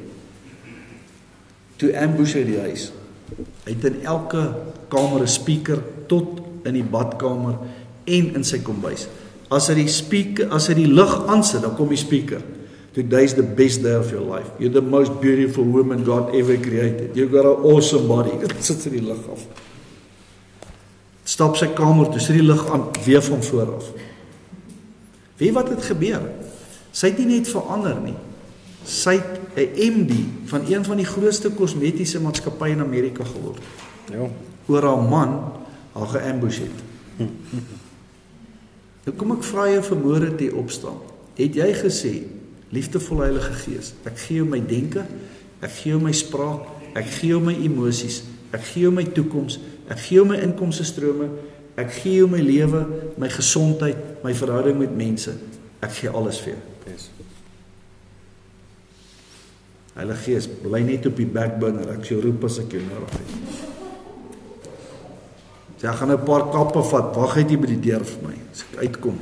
Toe ambush hy die huis. Hy het in elke kamer 'n speaker tot in die badkamer en in sy kombuis. As hy die lig aansit, dan kom die speaker. Today's the best day of your life. You're the most beautiful woman God ever created. You got an awesome body. Dit sit sy die lig af. Stap sy kamer toe, sit die lig aan, weer van voor af. Weet wat het gebeur? Sy het nie net verander nie. Sy het 'n MD van een van die grootste kosmetiese maatskappye in Amerika geword. Ja. Oor haar man haar geambush het. Nou kom ek vra jou vanmôre te opstaan. Het jy gesê, liefdevolle Heilige Gees, ek gee jou my denke, ek gee jou my spraak, ek gee jou my emosies, ek gee jou my toekoms, ek gee jou my inkomstestrome, ek gee jou my lewe, my gesondheid, my verhouding met mense. Ek gee alles vir jou. Yes. Heilige Gees, bly net op die backburner, ek sal roep as ek jou nodig het. Sê, ek gaan nou 'n paar kappe vat, wag net hier by die deur vir my, as ek uitkom.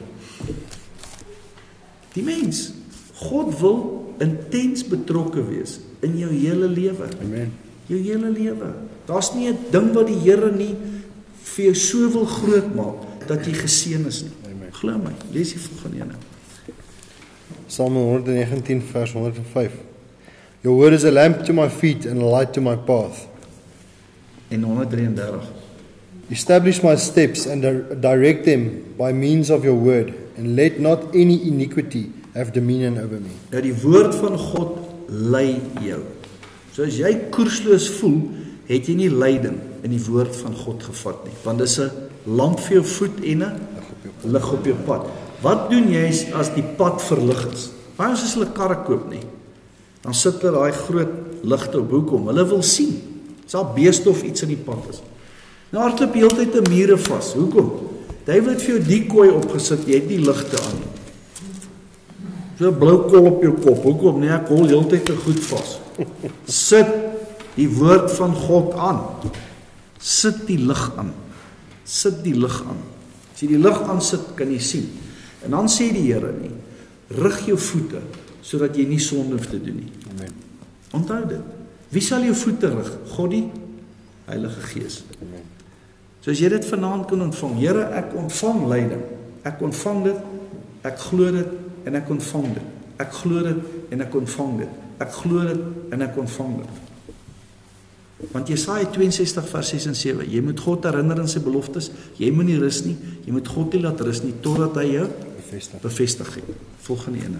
Die mens, God wil intens betrokke wees in jou hele lewe. Amen. Jou hele lewe. Daar's nie 'n ding wat die Here nie vir jou so wil groot maak, dat jy geseën is nie. Amen. Glo my, lees die volgende ene. Psalm 119 vers 105. Your word is a lamp to my feet and a light to my path. En 133. Establish my steps and direct them by means of your word, and let not any iniquity have dominion over me. Nou die woord van God lei jou. So as jy koersloos voel, het jy nie lyding in die woord van God gevat nie, want dis 'n lamp vir jou voet en 'n lig op jou pad. Wat doen jy as die pad verlig is? Baie ons as hulle karre koop nie, dan sit hulle daai groot ligte op. Hoekom? Hulle wil sien, as daar beeste of iets in die pad is. Nou hardloop jy heeltyd 'n mure vas. Hoekom? David het vir jou decoy opgesit, jy het nie ligte aan nie. So 'n blou kol op jou kop. Hoekom? Nee, ek hol heeltyd te goed vas. Sit die woord van God aan. Sit die lig aan. Sit die lig aan. As jy die lig aan sit, kan jy sien. En dan sê die Here nie, rig jou voete sodat jy nie sonde hoef te doen nie. Amen. Onthou dit. Wie sal jou voete rig? God die Heilige Gees. Amen. So as jy dit vanaand kan ontvang, Here, ek ontvang lyding. Ek ontvang dit, ek glo dit en ek ontvang dit. Ek glo dit en ek ontvang dit. Ek glo dit en ek ontvang dit. Want Jesaja 62 vers 6 en 7, jy moet God herinner aan sy beloftes, jy moet nie rus nie, jy moet God nie laat rus nie, totdat hy jou bevestig het. Volgende ene.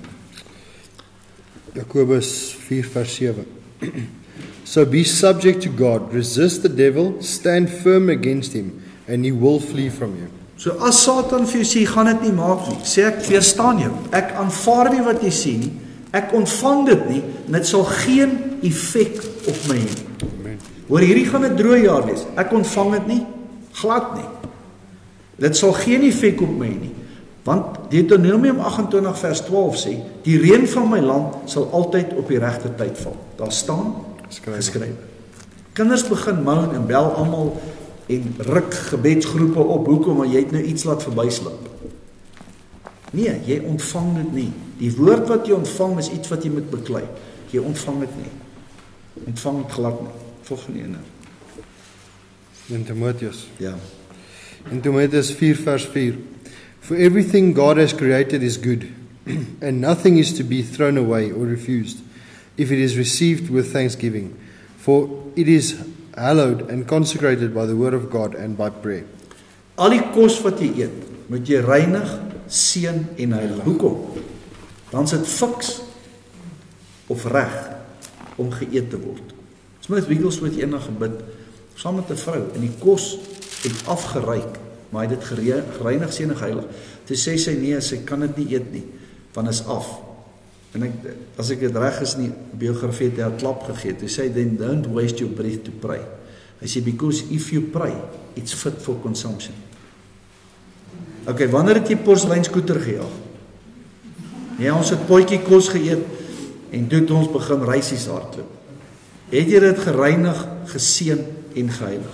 Jakobus 4 vers 7. So be subject to God, resist the devil, stand firm against him, and he will flee from you. So as Satan vir jou sê, jy gaan dit nie maak nie, sê ek, weerstaan jou. Ek aanvaar nie wat jy sê nie, ek ontvang dit nie, en dit sal geen effek op my hê. Amen. Hoor, hierdie gaan 'n droë jaar wees. Ek ontvang dit nie, glad nie. Dit sal geen effek op my hê nie. Want Deuteronomium 28 vers 12 sê, die reën van my land sal altyd op die regte tyd val. Daar staan geskrywe. Kinders begin moan en bel almal en ruk gebedsgroepe op. Hoekom? Want jy het nou iets laat verbyslip. Nee, jy ontvang dit nie. Die woord wat jy ontvang is iets wat jy moet beklei. Jy ontvang dit nie. Ontvang dit glad nie. Volgende ene. In Timotheus. Ja. In Timotheus 4 vers 4. For everything God has created is good, and nothing is to be thrown away or refused, if it is received with thanksgiving, for it is hallowed and consecrated by the word of God and by prayer. Al die kos wat jy eet, moet jy reinig, seën en heilig. Hoekom? Dan is dit fiks of reg om geëet te word. Smith Wigglesworth het eendag gebid saam met 'n vrou en die kos het afgeryk, maar hy het dit gereinig, seën en geheilig. Toe sê sy nee, sy kan dit nie eet nie, want is af. En as ek dit reg is in die biografie het hy 'n klap gegee. Toe sê hy, then don't waste your breath to pray. Hy sê, because if you pray, it's fit for consumption. Okay, wanneer het jy porseleinskooter gejaag? Nee, ons het potjie kos geëet en toe het ons begin reisies hardloop. Het jy dit gereinig, geseën en geheilig?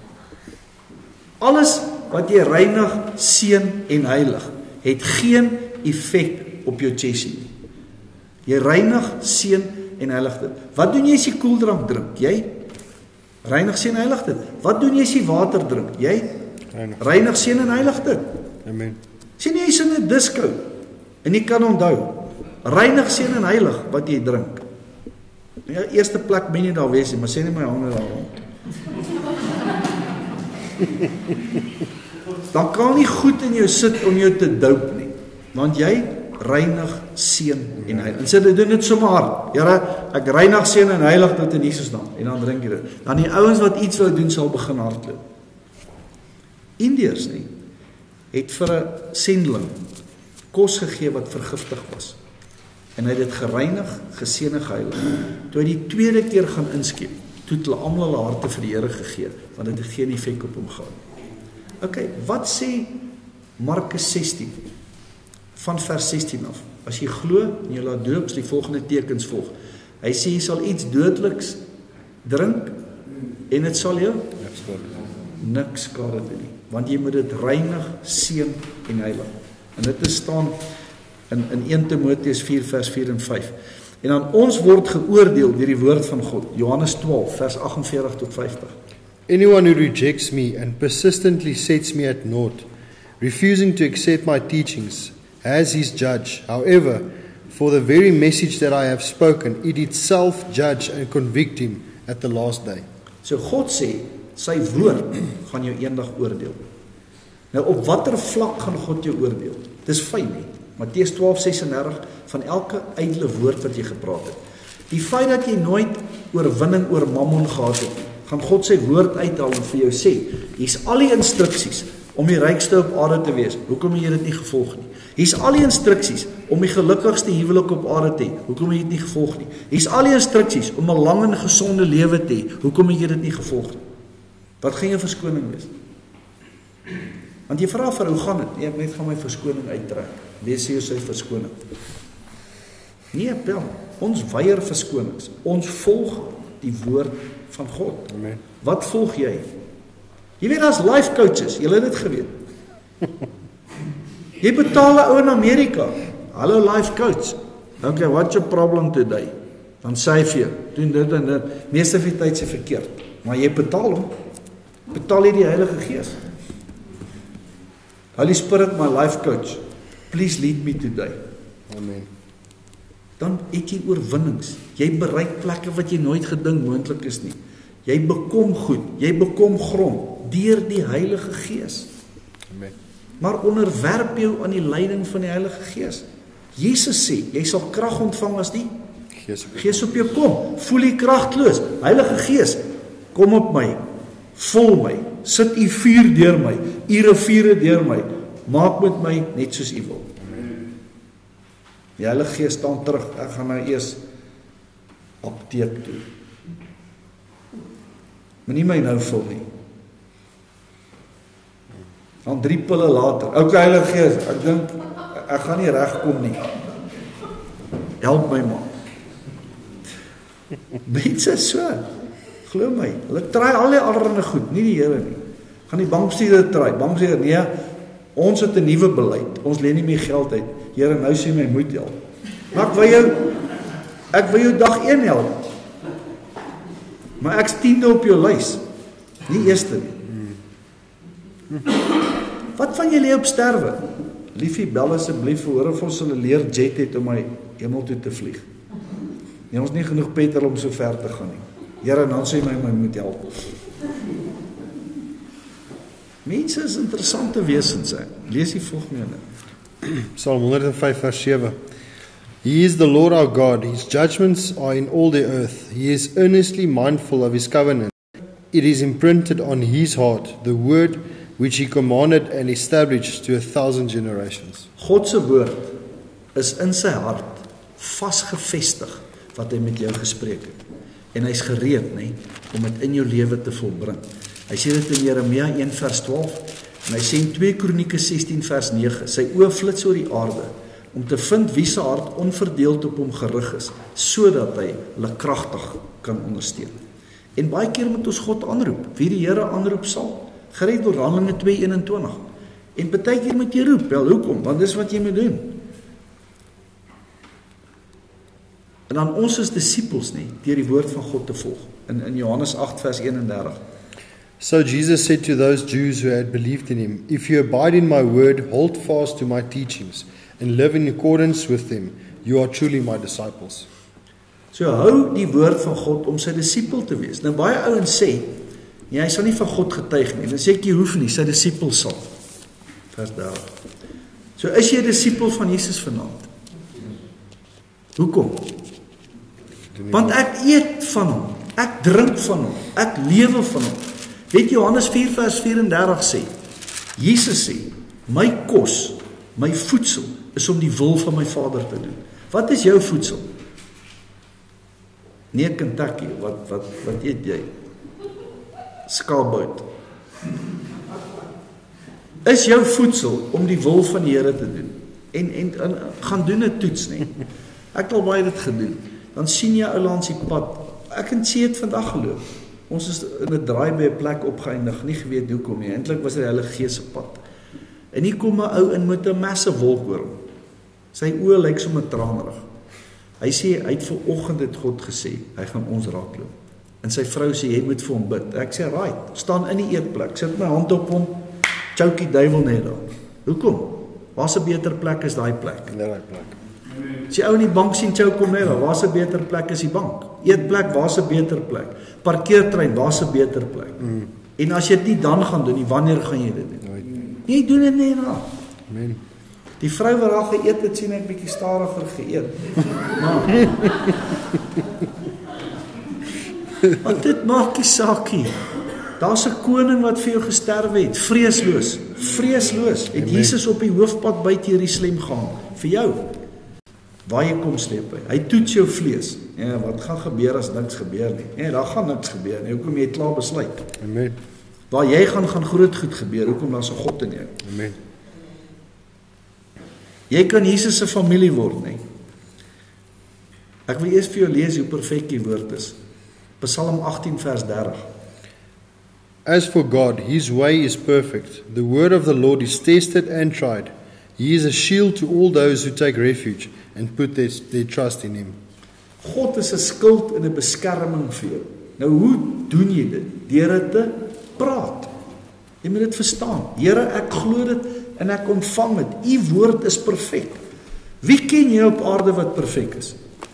Alles wat jy reinig, seën en heilig, het geen effek op jou chessie nie. Jy reinig, seën en heilig dit. Wat doen jy as jy koeldrank drink? Jy reinig, seën en heilig dit. Wat doen jy as jy water drink? Jy reinig, seën en heilig dit. Amen. Sien jy is in 'n disco en jy kan onthou, reinig, seën en heilig wat jy drink. Ja, eerste plek ben jy daar wees, maar sê nie my hande daar rond. Dan kan nie goed in jou sit om jou te doop nie, want jy reinig, seën en heilig. En sê, doen dit sommer hard. Here, ek reinig, seën en heilig dit in Jesus naam. En dan drink jy dit. Dan die ouens wat iets wou doen, sal begin hardloop. Indiërs nie, het vir 'n sendeling kos gegee wat vergiftig was. En hy het dit gereinig, geseën en geheilig. Toe hy die tweede keer gaan inskeep, toe het hulle almal hulle harte vir die Here gegee, want dit het geen effek op hom gehad. Okay, wat sê Markus 16 van vers 16 af? As jy glo en jy laat doop, die volgende tekens volg. Hy sê jy sal iets dodeliks drink en dit sal jou niks skade doen nie, want jy moet dit reinig, seën en heilig. En dit is staan in 1 Timotheus 4 vers 4 en 5. En dan ons word geoordeel deur die woord van God. Johannes 12 vers 48 tot 50. Anyone who rejects me and persistently sets me at naught, refusing to accept my teachings, has his judge. However, for the very message that I have spoken, it itself judge and convict him at the last day. So God sê, sy woord gaan jou eendag oordeel. Nou op watter vlak gaan God jou oordeel? Dis fyn nie. Matteus 12:36 van elke ydelle woord wat jy gepraat het. Die feit dat jy nooit oorwinning oor mammon gehad het, gaan God sy woord uithaal en vir jou sê, hier's al die instruksies om die rykste op aarde te wees. Hoekom het jy dit nie gevolg nie? Hier's al die instruksies om die gelukkigste huwelik op aarde te hê. Hoekom het jy dit nie gevolg nie? Hier's al die instruksies om 'n lang en gesonde lewe te hê. Hoekom het jy dit nie gevolg nie? Wat gaan jou verskoning wees? Want jy vra vir hoe gaan dit? Nee, ek net gaan my verskoning uittrek. Lees jy sy verskoning? Nee, bel. Ons weier verskonings. Ons volg die woord van God. Amen. Wat volg jy? Jy weet as life coaches, jy het dit geweet. Jy betaal 'n ou in Amerika. Hallo life coach. Okay, what's your problem today? Dan sê hy vir jou, doen dit en dit. Meeste van die tyd se verkeerd. Maar jy betaal hom. Betaal jy die Heilige Gees. Holy Spirit, my life coach. Please lead me today. Amen. Dan het jy oorwinnings. Jy bereik plekke wat jy nooit gedink moontlik is nie. Jy bekom goed, jy bekom grond deur die Heilige Gees. Amen. Maar onderwerp jou aan die leiding van die Heilige Gees. Jesus sê, jy sal krag ontvang as die Gees op jou kom. Voel jy kragteloos? Heilige Gees, kom op my, vul my, sit u vuur deur my, u riviere deur my, maak met my net soos u wil. Die Heilige Gees staan terug, ek gaan nou eers apteek toe. Moenie my nou vul nie. Dan 3 pille later, ok Heilige Gees, ek dink, ek gaan nie regkom nie. Help my man. Mense so, glo my, hulle try al die allerhande goed, nie die Here nie. Gaan die bankbestuurder try, bankbestuurder, nee, ons het 'n nuwe beleid, ons leen nie meer geld uit. Here, nou sê my moet help. Maar ek wil jou dag 1 help. Maar ek's 10de op jou lys, nie eerste nie. Wat van julle op sterwe? Liefie, bel asseblief, hoor of ons hulle leer jet het om my hemel toe te vlieg. Nee, ons nie genoeg petrol om so ver te gaan nie. Here, dan sê my moet help. Mense is interessante wesens, hè. Lees die volgende. Psalm 105 vers 7. He is the Lord our God, his judgments are in all the earth. He is earnestly mindful of his covenant. It is imprinted on his heart, the word which he commanded and established to 1,000 generations. God se woord is in sy hart vasgevestig wat hy met jou gespreek het. En hy's gereed, nê, om dit in jou lewe te volbring. Hy sê dit in Jeremia 1 vers 12 en hy sê in 2 Kronieke 16 vers 9, sy oë flits oor die aarde om te vind wie se hart onverdeeld op hom gerig is, sodat hy hulle kragtig kan ondersteun. En baie keer moet ons God aanroep. Wie die Here aanroep sal gered word, Handelinge 2:21. En baie keer moet jy roep, wel hoekom? Want dis wat jy moet doen. En dan ons is disippels nie, deur die woord van God te volg. In Johannes 8 vers 31. So Jesus said to those Jews who had believed in him, if you abide in my word, hold fast to my teachings, and live in accordance with them, you are truly my disciples. So hou die woord van God om sy disipel te wees. Nou baie ouens sê, jy sal nie van God getuig nie. Dan sê ek jy hoef nie, sy disipel sal. Vers 30. So is jy 'n disipel van Jesus vanaand? Hoekom? Want ek eet van hom, ek drink van hom, ek lewe van hom. Weet Johannes 4 vers 34 sê, Jesus sê, my kos, my voedsel, is om die wil van my Vader te doen. Wat is jou voedsel? Nee, Kentucky, wat eet jy? Skaapbout. Is jou voedsel om die wil van die Here te doen? En gaan doen 'n toets nie. Ek het al baie dit gedoen. Dan sien jy ou langs die pad. Ek en sê dit vandag geloop. Ons is in 'n draai by 'n plek opgeëindig, nie geweet hoekom nie. Eintlik was dit 'n Heilige Gees se pad. En hier kom 'n ou in met 'n massive wolk oor hom. Sy oë lyk sommer tranerig. Hy sê hy het vanoggend dit God gesê, hy gaan ons raakloop. En sy vrou sê jy moet vir hom bid. Ek sê right, staan in die eetplek, sit my hand op hom, choke die duiwel net daar. Hoekom? Waar's 'n beter plek as daai plek? In daai plek. As jy ou in die bank sien choke kom net daar, waar's 'n beter plek as die bank? Eetplek, waar's 'n beter plek? Parkeertrein, waar's 'n beter plek? En as jy dit nie dan gaan doen nie, wanneer gaan jy dit doen? Nooit. Jy doen dit net daar. Amen. Die vrou wat daar geëet het, sien ek bietjie stadiger geëet. Maar Want dit maak nie saak nie. Daar's 'n koning wat vir jou gesterwe het, vreesloos. Vreesloos het Jesus op die hoofpad buite Jerusalem gaan vir jou. Waar jy kom sleep hy. Hy toets jou vlees. Ja, wat gaan gebeur as niks gebeur nie? Ja, daar gaan niks gebeur nie. Hoekom jy klaar besluit? Amen. Waar jy gaan groot goed gebeur. Hoekom daar's 'n God in jou? Amen. Jy kan Jesus se familie word, nie? Ek wil eers vir jou lees hoe perfek die woord is. Psalm 18 vers 30. As for God, his way is perfect. The word of the Lord is tested and tried. He is a shield to all those who take refuge and put their trust in him. God is 'n skild en 'n beskerming vir jou. Nou hoe doen jy dit? Deur dit te praat. Jy moet dit verstaan. Here, ek glo dit en ek ontvang dit. U woord is perfek. Wie ken jy op aarde wat perfek is?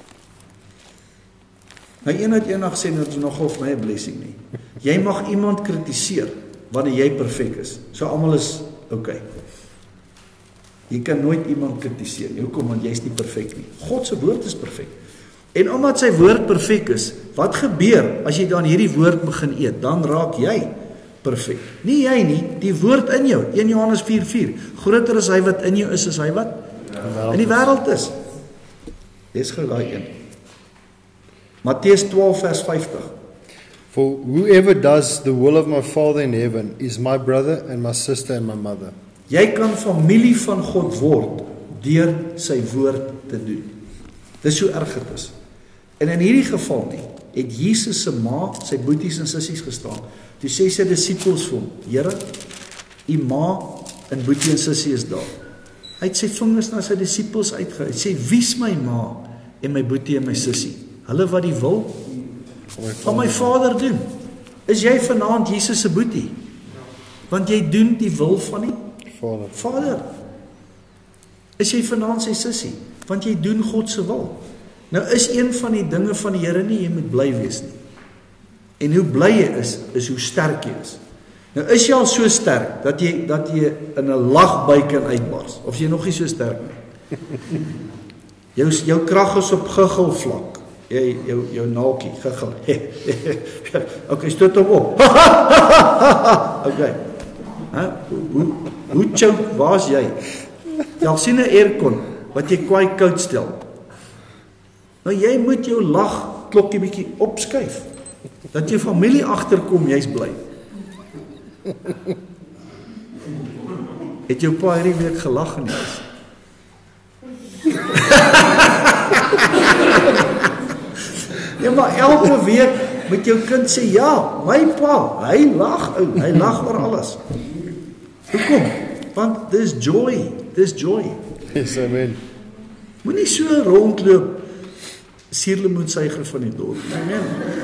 Nou een het eendag sê dat is nogal vir my 'n blessing nie. Jy mag iemand kritiseer wanneer jy perfek is. So almal is okay. Jy kan nooit iemand kritiseer nie. Hoekom? Want jy's nie perfek nie. God se woord is perfek. En omdat sy woord perfek is, wat gebeur as jy dan hierdie woord begin eet? Dan raak jy perfek. Nie jy nie, die woord in jou. 1 Johannes 4:4. Groter is hy wat in jou is as hy wat in die wêreld is. Dis gou daai een. Matteus 12 vers 50. For whoever does the will of my Father in heaven is my brother and my sister and my mother. Jy kan familie van God word deur sy woord te doen. Dis hoe erg dit is. En in hierdie geval nie, het Jesus se ma, sy boeties en sissies gestaan. Toe sê sy disippels vir hom, Here, u ma en boetie en sussie is daar. Hy het sy vingers na sy disippels uitgehou. Hy sê, wie's my ma en my boetie en my sussie? Hulle wat die wil van my Vader doen. Is jy vanaand Jesus se boetie? Want jy doen die wil van die Vader. Is jy vanaand sy sussie? Want jy doen God se wil. Nou is een van die dinge van die Here nie, jy moet bly wees nie. En hoe bly jy is hoe sterk jy is. Nou is jy al so sterk, dat jy in 'n lagbui kan uitbars, of jy nog nie so sterk nie. Jou krag is op giggel vlak. Jou naaltjie, giggel. Okay, stoot hom op. Okay. Hoe choke, waar's jy? Jy sien 'n aircon, wat jy kwaai koud stel. Nou jy moet jou lag klokkie bietjie opskuif. Dat jou familie agterkom, jy's bly. Het jou pa hierdie week gelag in die huis? Ja, maar elke week moet jou kind sê, ja, my pa, hy lag oor alles. Hoekom? Want dis joy. Yes, amen. Moenie so rondloop suurlemoensuiger van die dorp. Amen.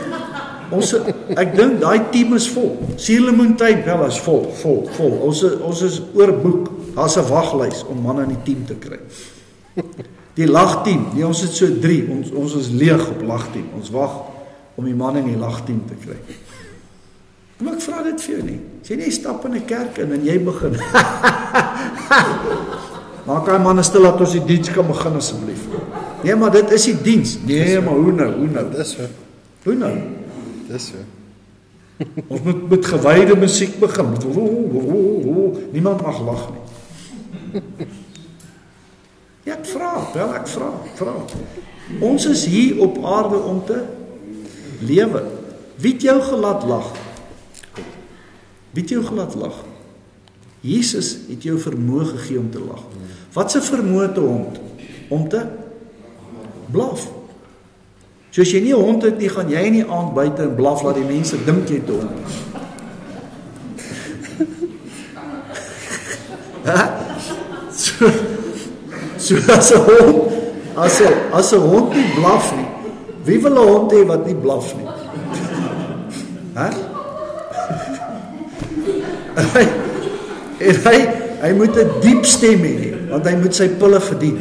Ek dink daai team is vol. Suurlemoentyd wel is vol. Ons is oorboek. Daar's 'n waglys om manne in die team te kry. Die lagteam, nee, ons het so 3. Ons is leeg op lagteam. Ons wag om die manne in die lagteam te kry. Maar ek vra dit vir jou nie. Sê jy stap in 'n kerk in en jy begin. Maak hy manne stil dat ons die diens kan begin asseblief. Nee, maar dit is die diens. Nee, maar hoe nou? Dis so. Hoe nou? Dis so. Ons moet met gewyde musiek begin. Niemand mag lag nie. Ja, ek vra. Ons is hier op aarde om te lewe. Wie het jou gelaat lag? Jesus het jou vermoë gegee om te lag. Wat se vermoë het 'n hond? Om te blaf. So as jy nie 'n hond het nie, gaan jy nie aand buite en blaf laat die mense dink jy het 'n hond. So as 'n hond nie blaf nie, wie wil 'n hond hê wat nie blaf nie? Hy moet 'n diep stem hê, want hy moet sy pille verdien.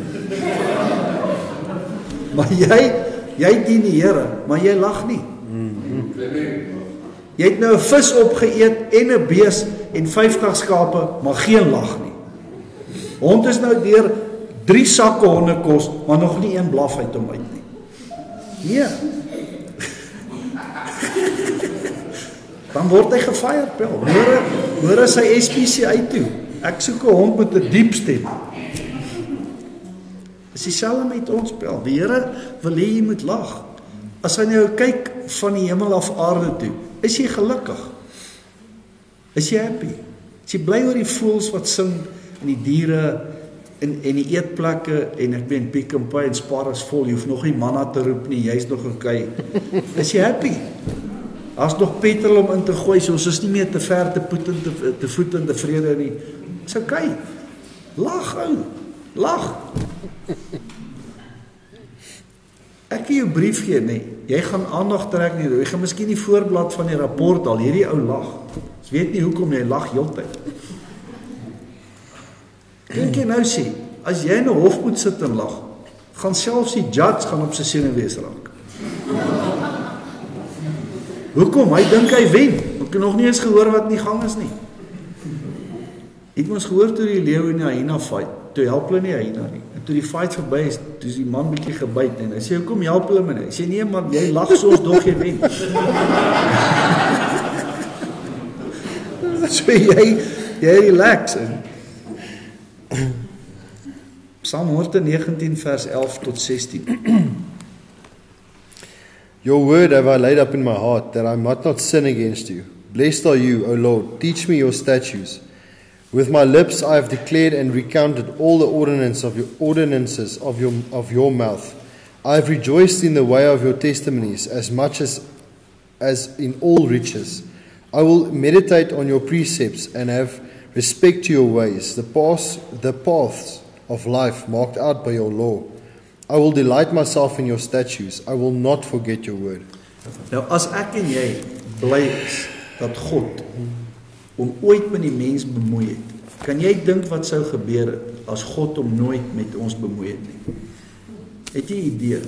Maar jy dien die Here, maar jy lag nie. Jy het nou 'n vis opgeëet en 'n bees en 50 skape, maar geen lag nie. Hond is nou deur 3 sakke hondekos, maar nog nie een blaf uit hom uit nie. Nee. dan word hy gefire, Pel. Hoor sy SPCA toe. Ek soek 'n hond met 'n diep stem. Dis dieselfde met ons, Pel. Die Here wil hê jy moet lag. As hy nou kyk van die hemel af aarde toe, is jy gelukkig? Is jy happy? Is jy bly oor die voëls wat sing en die diere en die eetplekke en ek ben Pick n Pay en Spar is vol, jy hoef nog nie manna te roep nie, jy's nog okay. Is jy happy? As nog petrol om in te gooi, so ons is nie meer te ver te voet en tevrede nie. Dis okay. Lag ou, lag. Ek kan jou brief gee, nee. Jy gaan aandag trek nie, jy gaan miskien die voorblad van die rapport al, hierdie ou lag. Jy weet nie hoekom jy lag heeltyd. Kan jy nou sê, as jy in 'n hof moet sit en lag, gaan selfs die judge gaan op sy senuwees raak. Hoekom? Hy dink hy wen. Ek het nog nie eens gehoor wat in die gang is nie. Ek het ons gehoor toe die leeu en die hyena fight, toe help hulle nie hyena nie. En toe die fight verby is, toe is die man bietjie gebyt en hy sê, hoekom help hulle my nie? Hy sê, nee man, jy lag soos dog jy wen. So jy relax en Psalm 119 vers 11 tot 16. Your word have I laid up in my heart, that I might not sin against you. Blessed are you, O Lord, teach me your statutes. With my lips I have declared and recounted all the ordinances of your mouth. I have rejoiced in the way of your testimonies as much as in all riches. I will meditate on your precepts and have respect to your ways, the paths of life marked out by your law. I will delight myself in your statutes. I will not forget your word. Nou as ek en jy bly is dat God om ooit met die mens bemoei het, kan jy dink wat sou gebeur het as God hom nooit met ons bemoei het nie? Het jy 'n idee?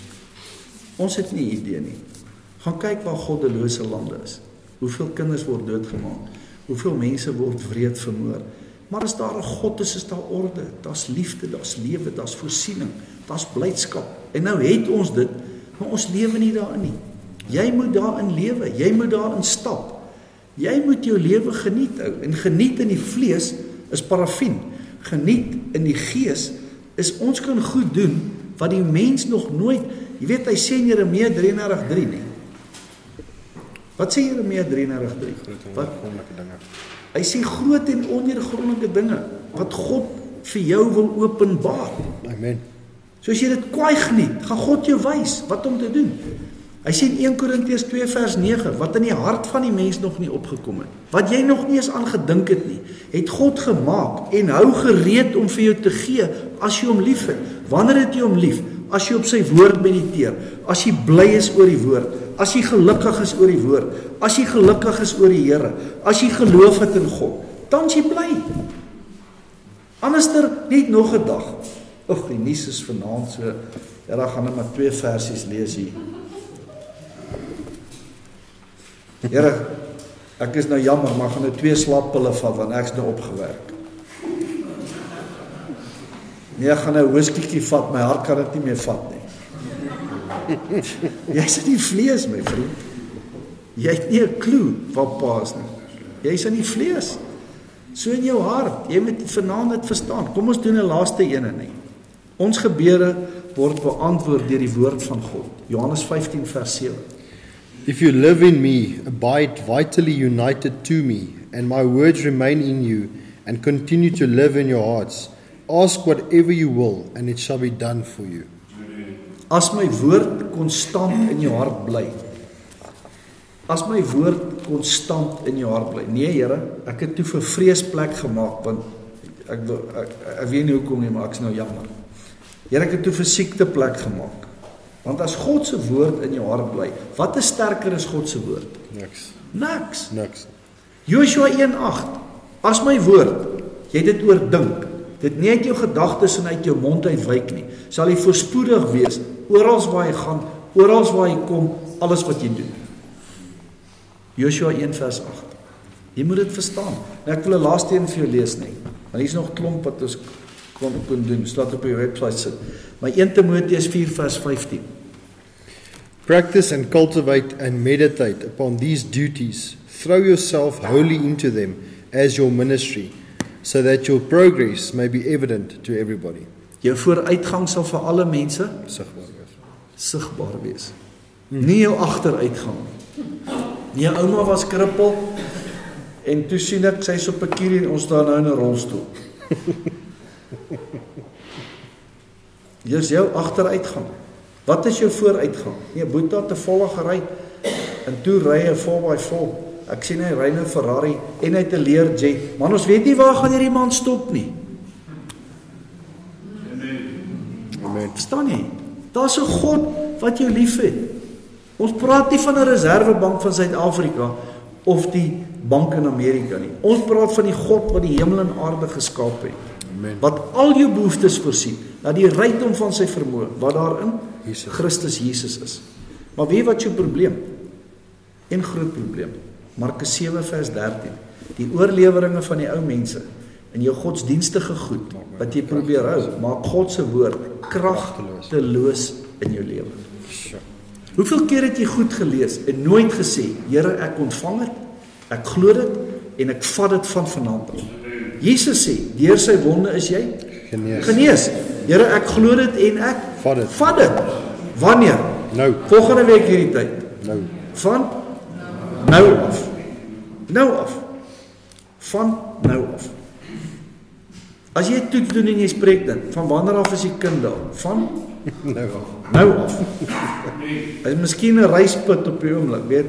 Ons het nie 'n idee nie. Gaan kyk waar goddelose lande is. Hoeveel kinders word doodgemaak? Hoeveel mense word wreed vermoor? Maar as daar 'n God is daar orde, daar's liefde, daar's lewe, daar's voorsiening, daar's blydskap. En nou het ons dit, maar ons lewe nie daarin nie. Jy moet daarin lewe, jy moet daarin stap. Jy moet jou lewe geniet ou. En geniet in die vlees is parafin. Geniet in die gees is ons kan goed doen wat die mens nog nooit, jy weet hy sê in Jeremia 33:3 nie. Wat sê Jeremia 33:3? Wat? Hy sê groot en ondeurgrondelike dinge wat God vir jou wil openbaar. Amen. So as jy dit kwaai geniet, gaan God jou wys wat om te doen. Hy sê in 1 Korintiërs 2 vers 9, wat in die hart van die mens nog nie opgekom het, wat jy nog nie eens aan gedink het nie, het God gemaak en hou gereed om vir jou te gee as jy hom lief het. Wanneer het jy hom lief? As jy op sy woord mediteer, as jy bly is oor die woord, as jy gelukkig is oor die woord, as jy gelukkig is oor die Here, as jy geloof het in God, dan is jy bly. Anderster net nog 'n dag. Die nuus is vanaand so, dan gaan ek maar 2 versies lees hier. Here, ek is nou jammer, maar ek gaan nou 2 slaappille vat, want ek is nou opgewerk. Nee, ek gaan nou 'n whiskietjie vat, my hart kan dit nie meer vat nie. Jy is in die vlees, my vriend. Jy het nie 'n klou wat paas nie. Jy is in die vlees. So in jou hart, jy moet vanaand dit verstaan. Kom ons doen 'n laaste ene nie. Ons gebede word beantwoord deur die woord van God. Johannes 15 vers 7. If you live in me, abide vitally united to me, and my words remain in you, and continue to live in your hearts, ask whatever you will, and it shall be done for you. As my woord konstant in jou hart bly. As my woord konstant in jou hart bly. Nee, Here, ek het toe vir vreesplek gemaak, want ek weet nie hoekom nie, maar ek is nou jammer. Here, ek het toe vir siekteplek gemaak. Want as God se woord in jou hart bly, wat is sterker as God se woord? Niks. Joshua 1:8. As my woord, jy dit oordink, dit nie uit jou gedagtes en uit jou mond uitwyk nie, sal jy voorspoedig wees, oral waar jy gaan, oral waar jy kom, alles wat jy doen. Joshua 1 vers 8. Jy moet dit verstaan. Nou ek wil 'n laaste een vir jou lees nie, want hier is nog klomp wat ons kon doen, so laat op jou website sit. Maar 1 Timoteus 4 vers 15. Practice and cultivate and meditate upon these duties Throw yourself wholly into them as your ministry, so that your progress may be evident to everybody. Jou vooruitgang sal vir alle mense sigbaar wees. Nie jou agteruitgang. Nie jou ouma was krippel en toe sien ek sy's op 'n kierie en ons staan nou in 'n rolstoel. Dis jou agteruitgang. Wat is jou vooruitgang? Nee, Boeta te volle gery en toe ry hy 'n 4x4. Ek sien hy ry 'n Ferrari en hy het 'n Learjet. Man, ons weet nie waar gaan hierdie man stop nie. Amen. Verstaan jy? Daar's 'n God wat jou liefhet. Ons praat nie van 'n reservebank van Suid-Afrika of die bank in Amerika nie. Ons praat van die God wat die hemel en aarde geskaap het. Amen. Wat al jou behoeftes voorsien, dat die rykdom van sy vermoë, wat daarin Christus Jesus is. Maar weet wat jou probleem? Een groot probleem. Markus 7 vers 13. Die oorleweringe van die ou mense en jou godsdienstige goed wat jy probeer hou, maak God se woord kragteloos in jou lewe. Hoeveel keer het jy goed gelees en nooit gesê, Here, ek ontvang dit, ek glo dit en ek vat dit van vanaand af. Jesus sê, deur sy wonde is jy genees. Here, ek glo dit en ek vat dit. Wanneer? Nou. Volgende week hierdie tyd. Nou. Van nou af. Nou af. Van nou af. As jy toets doen en jy spreek dit, van wanneer af is die kind daar? Van Nou af. nou af. Is miskien 'n rysput op die oomblik, weet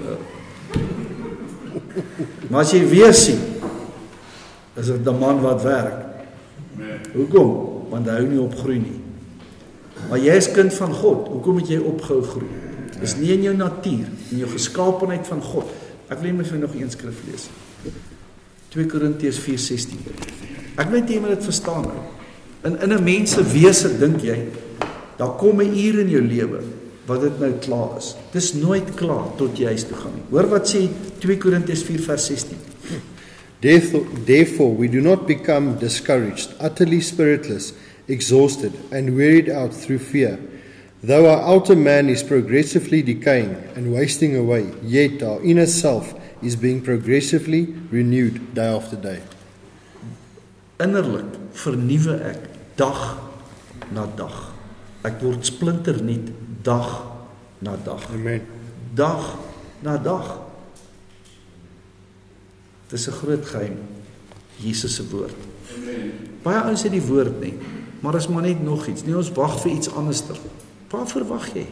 maar as jy weer sien, is dit 'n man wat werk. Hoekom? Want hy hou nie op groei nie. Maar jy is kind van God. Hoekom het jy opgehou groei? Dis nie in jou natuur, in jou geskaapenheid van God. Ek wil net vir nog een skrif lees. 2 Korintiërs 4:16. Ek weet jy moet dit verstaan nou. In 'n mens se wese dink jy, daar kom 'n uur in jou lewe wat dit nou klaar is. Dis nooit klaar tot jy huis toe gaan nie. Hoor wat sê 2 Korintiërs 4:16. Therefore, we do not become discouraged, utterly spiritless, exhausted, and wearied out through fear. Though our outer man is progressively decaying and wasting away, yet our inner self is being progressively renewed day after day. Innerlik vernuwe ek dag na dag. Ek word splinternuut dag na dag. Amen. Dag na dag. Dit is 'n groot geheim. Jesus se woord. Amen. Baie ouens het die woord nie, maar is maar net nog iets. Nie, ons wag vir iets anderster. Waar verwag jy?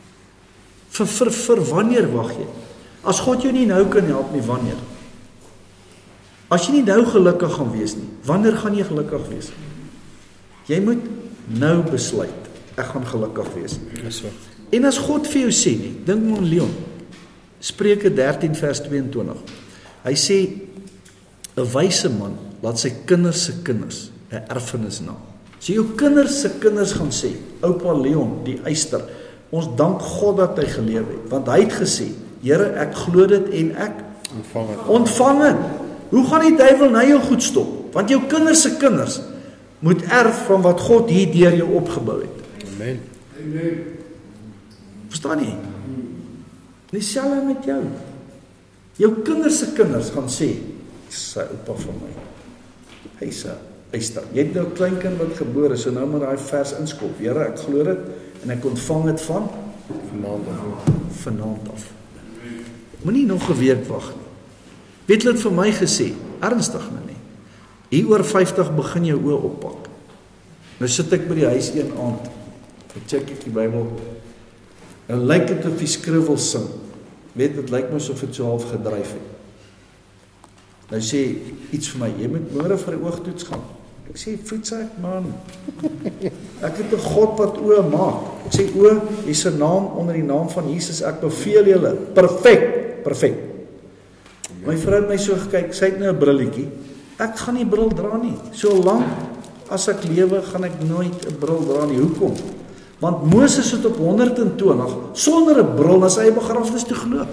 Vir wanneer wag jy? As God jou nie nou kan help nie, wanneer? As jy nie nou gelukkig gaan wees nie, wanneer gaan jy gelukkig wees? Jy moet nou besluit, ek gaan gelukkig wees. Dis so. En as God vir jou sê nie, dink maar aan Leon. Spreuke 13 vers 22. Hy sê, 'n wyse man laat sy kinders se kinders 'n erfenis na. So jou kinders se kinders gaan sê, oupa Leon, die eyster, ons dank God dat hy geleef het, want hy het gesê, Here, ek glo dit en ek ontvang dit. Hoe gaan die duiwel nou jou goed stop? Want jou kinders se kinders moet erf van wat God hier deur jou opgebou het. Amen. Verstaan jy? Dieselfde met jou. Jou kinders se kinders gaan sê, sy oupa van my. Hy sê, jy het nou 'n klein kind wat gebore is, so nou moet daai vers inskop. Here, ek glo dit en ek ontvang dit van vanaand af. Moenie nog 'n week wag nie. Weet jy wat vir my gesê? Ernstig nou nie. Hier oor 50 begin jou oë oppak. Nou sit ek by die huis een aand. Ek check ek die Bybel. En lyk dit of die skrif wil sing. Weet, dit lyk my asof dit so half gedryf het. Nou sê iets vir my, jy moet môre vir die oogtoets gaan. Ek sê, voets ek man. Ek het 'n God wat oë maak. Ek sê, o, hier's 'n naam onder die naam van Jesus. Ek beveel julle. Perfek. My vrou het my so gekyk, sy het nou 'n brilletjie. Ek gaan nie bril dra nie. So lank as ek lewe, gaan ek nooit 'n bril dra nie. Hoekom? Want Moses het op 120 sonder 'n bril na sy begrafnis toe geloop.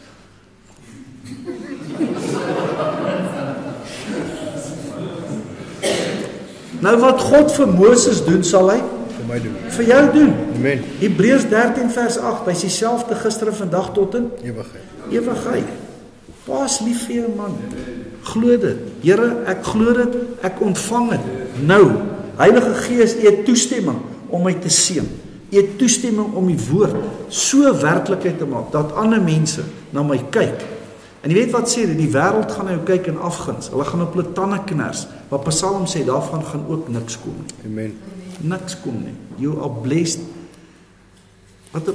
Nou wat God vir Moses doen, sal hy Vir my doen. vir jou doen. Amen. Hebreërs 13 vers 8, hy is dieselfde gister en vandag tot in Ewigheid. ewigheid. Pa is lief vir jou, man. Glo dit. Here, ek glo dit, ek ontvang dit. Nou, Heilige Gees, U het toestemming om my te seën. U het toestemming om die woord so werklikheid te maak, dat ander mense na my kyk. En jy weet wat sê dit, die wêreld gaan na jou kyk in afguns. Hulle gaan op hulle tande kners. Maar Psalm sê, daarvan gaan ook niks kom nie. Amen. Niks kom nie. You are blessed. Wat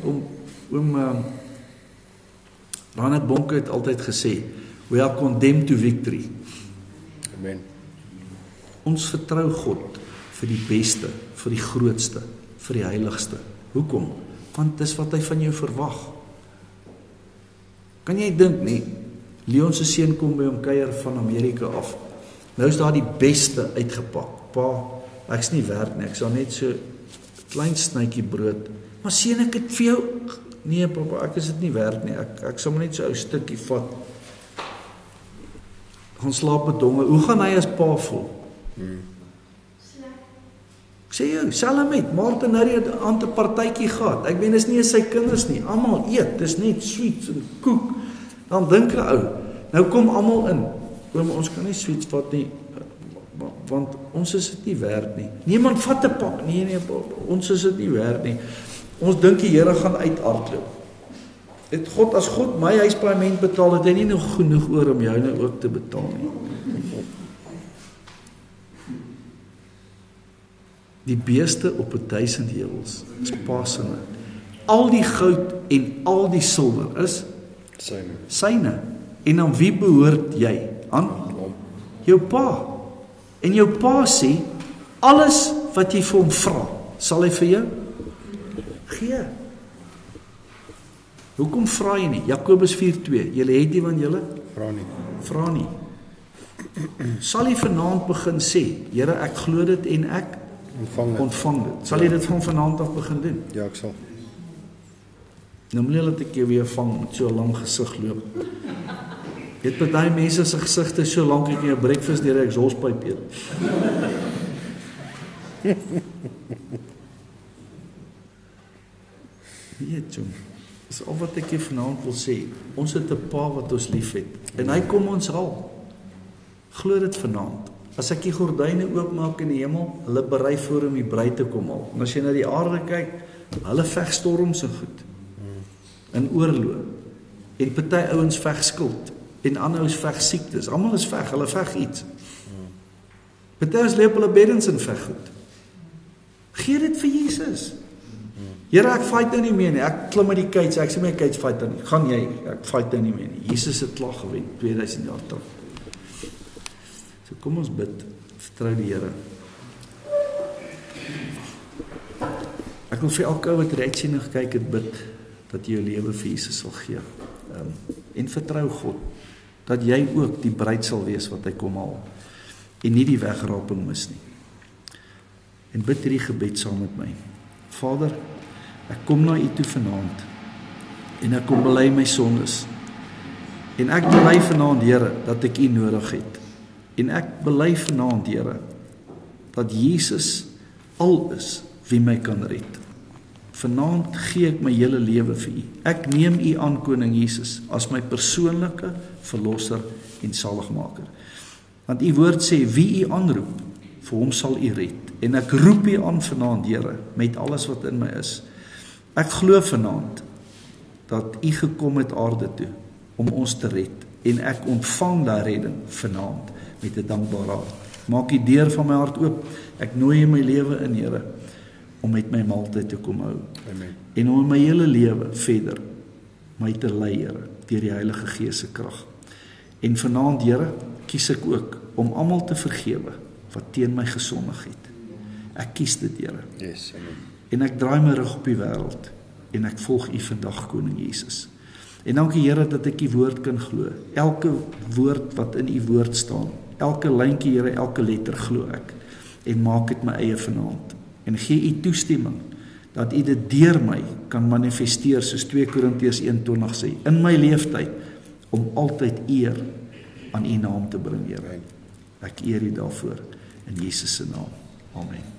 Reinhard Bonke het altyd gesê, we are condemned to victory. Amen. Ons vertrou God vir die beste, vir die grootste, vir die heiligste. Hoekom? Want dis wat hy van jou verwag. Kan jy dink nie, Leon se seun kom by hom kuier van Amerika af. Nou is daar die beste uitgepak. Pa, ek's nie werd nie, ek sal net so klein snytjie brood. Maar seun, ek het vir jou. Nee, papa, ek is dit nie werd nie. Ek sal maar net so 'n ou stukkie vat. Gaan slaap met honge. Hoe gaan hy as pa voel? Ek sê jou, Salamet, Martin Harry het 'n ander partytjie gehad. Ek weet, dis nie sy kinders nie. Almal eet, dis net sweets en koek. Dan dink 'n ou, nou kom almal in. Oom, ons kan nie sweets vat nie, want ons is dit nie werd nie. Niemand vat 'n pak. Nee, ons is dit nie werd nie. Ons dink die Here gaan uithardloop. Het God, as God my huispaaiement betaal, het hy nie nog genoeg oor om jou nou ook te betaal nie. Die beeste op 1000 heuwels is Pa sinne. Al die goud en al die silwer is syne. En aan wie behoort jy? Aan jou pa. En jou pa sê, alles wat jy vir hom vra, sal hy vir jou gee. Hoekom vra jy nie? Jakobus 4:2, julle het nie want julle vra nie. Sal jy vanaand begin sê, Here, ek glo dit en ek ontvang dit. Sal jy dit van vanaand af begin doen? Ja, ek sal. Nou moet jy laat ek jou weer vang met so 'n lang gesig loop. Jy het party mense se gesigte so lank ek in jou breakfast deur 'n exhauspyp eet. Weet jy, dis al wat ek jou vanaand wil sê. Ons het 'n Pa wat ons liefhet en hy kom ons haal. Glo dit vanaand. As ek die gordyne oopmaak in die hemel, hulle berei voor om die bruid te kom haal. En as jy na die aarde kyk, hulle veg storms en goed. In oorlog. En party ouens veg skuld en ander ouens veg siektes. Almal is veg, hulle veg iets. Party ouens leep hulle beddens en veg goed. Gee dit vir Jesus. Here, ek fight nou nie meer nie. Ek klim met die kites, ek sê my kites fight dan nie. Gaan jy? Ek fight nou nie meer nie. Jesus het klaar gewen 2000 jaar terug. So kom ons bid. Vertrou die Here. Ek wil vir elke ou wat redsiening gekyk het bid dat jy jou lewe vir Jesus sal gee. En vertrou God dat jy ook die bruid sal wees wat hy kom haal en nie die wegraping mis nie. En bid hierdie gebed saam met my. Vader, ek kom na U toe vanaand en ek kom bely my sondes. En ek bely vanaand, Here, dat ek U nodig het. En ek bely vanaand, Here, dat Jesus al is wie my kan red. Vanaand gee ek my hele lewe vir U. Ek neem U aan, Koning Jesus, as my persoonlike verlosser en saligmaker. Want U woord sê, wie U aanroep, vir hom sal U red. En ek roep U aan vanaand, Here, met alles wat in my is. Ek glo vanaand dat U gekom het aarde toe om ons te red. En ek ontvang daai redding vanaand met 'n dankbare hart. Maak die deur van my hart oop. Ek nooi in my lewe in, Here, om met my maaltyd te kom hou. Amen. En om my hele lewe verder my te lei, Here, deur die Heilige Gees se krag. En vanaand, Here, kies ek ook om almal te vergewe wat teen my gesondig het. Ek kies dit, Here. Yes, amen. En ek draai my rug op die wêreld en ek volg U vandag, Koning Jesus. En dankie, Here, dat ek U woord kan glo. Elke woord wat in U woord staan, elke lyntjie, Here, elke letter glo ek en maak dit my eie vanaand. En gee U toestemming dat U dit deur my kan manifesteer, soos 2 Korintiërs 1:20 sê, in my leeftyd om altyd eer aan U naam te bring, Here. Ek eer U daarvoor in Jesus se naam. Amen.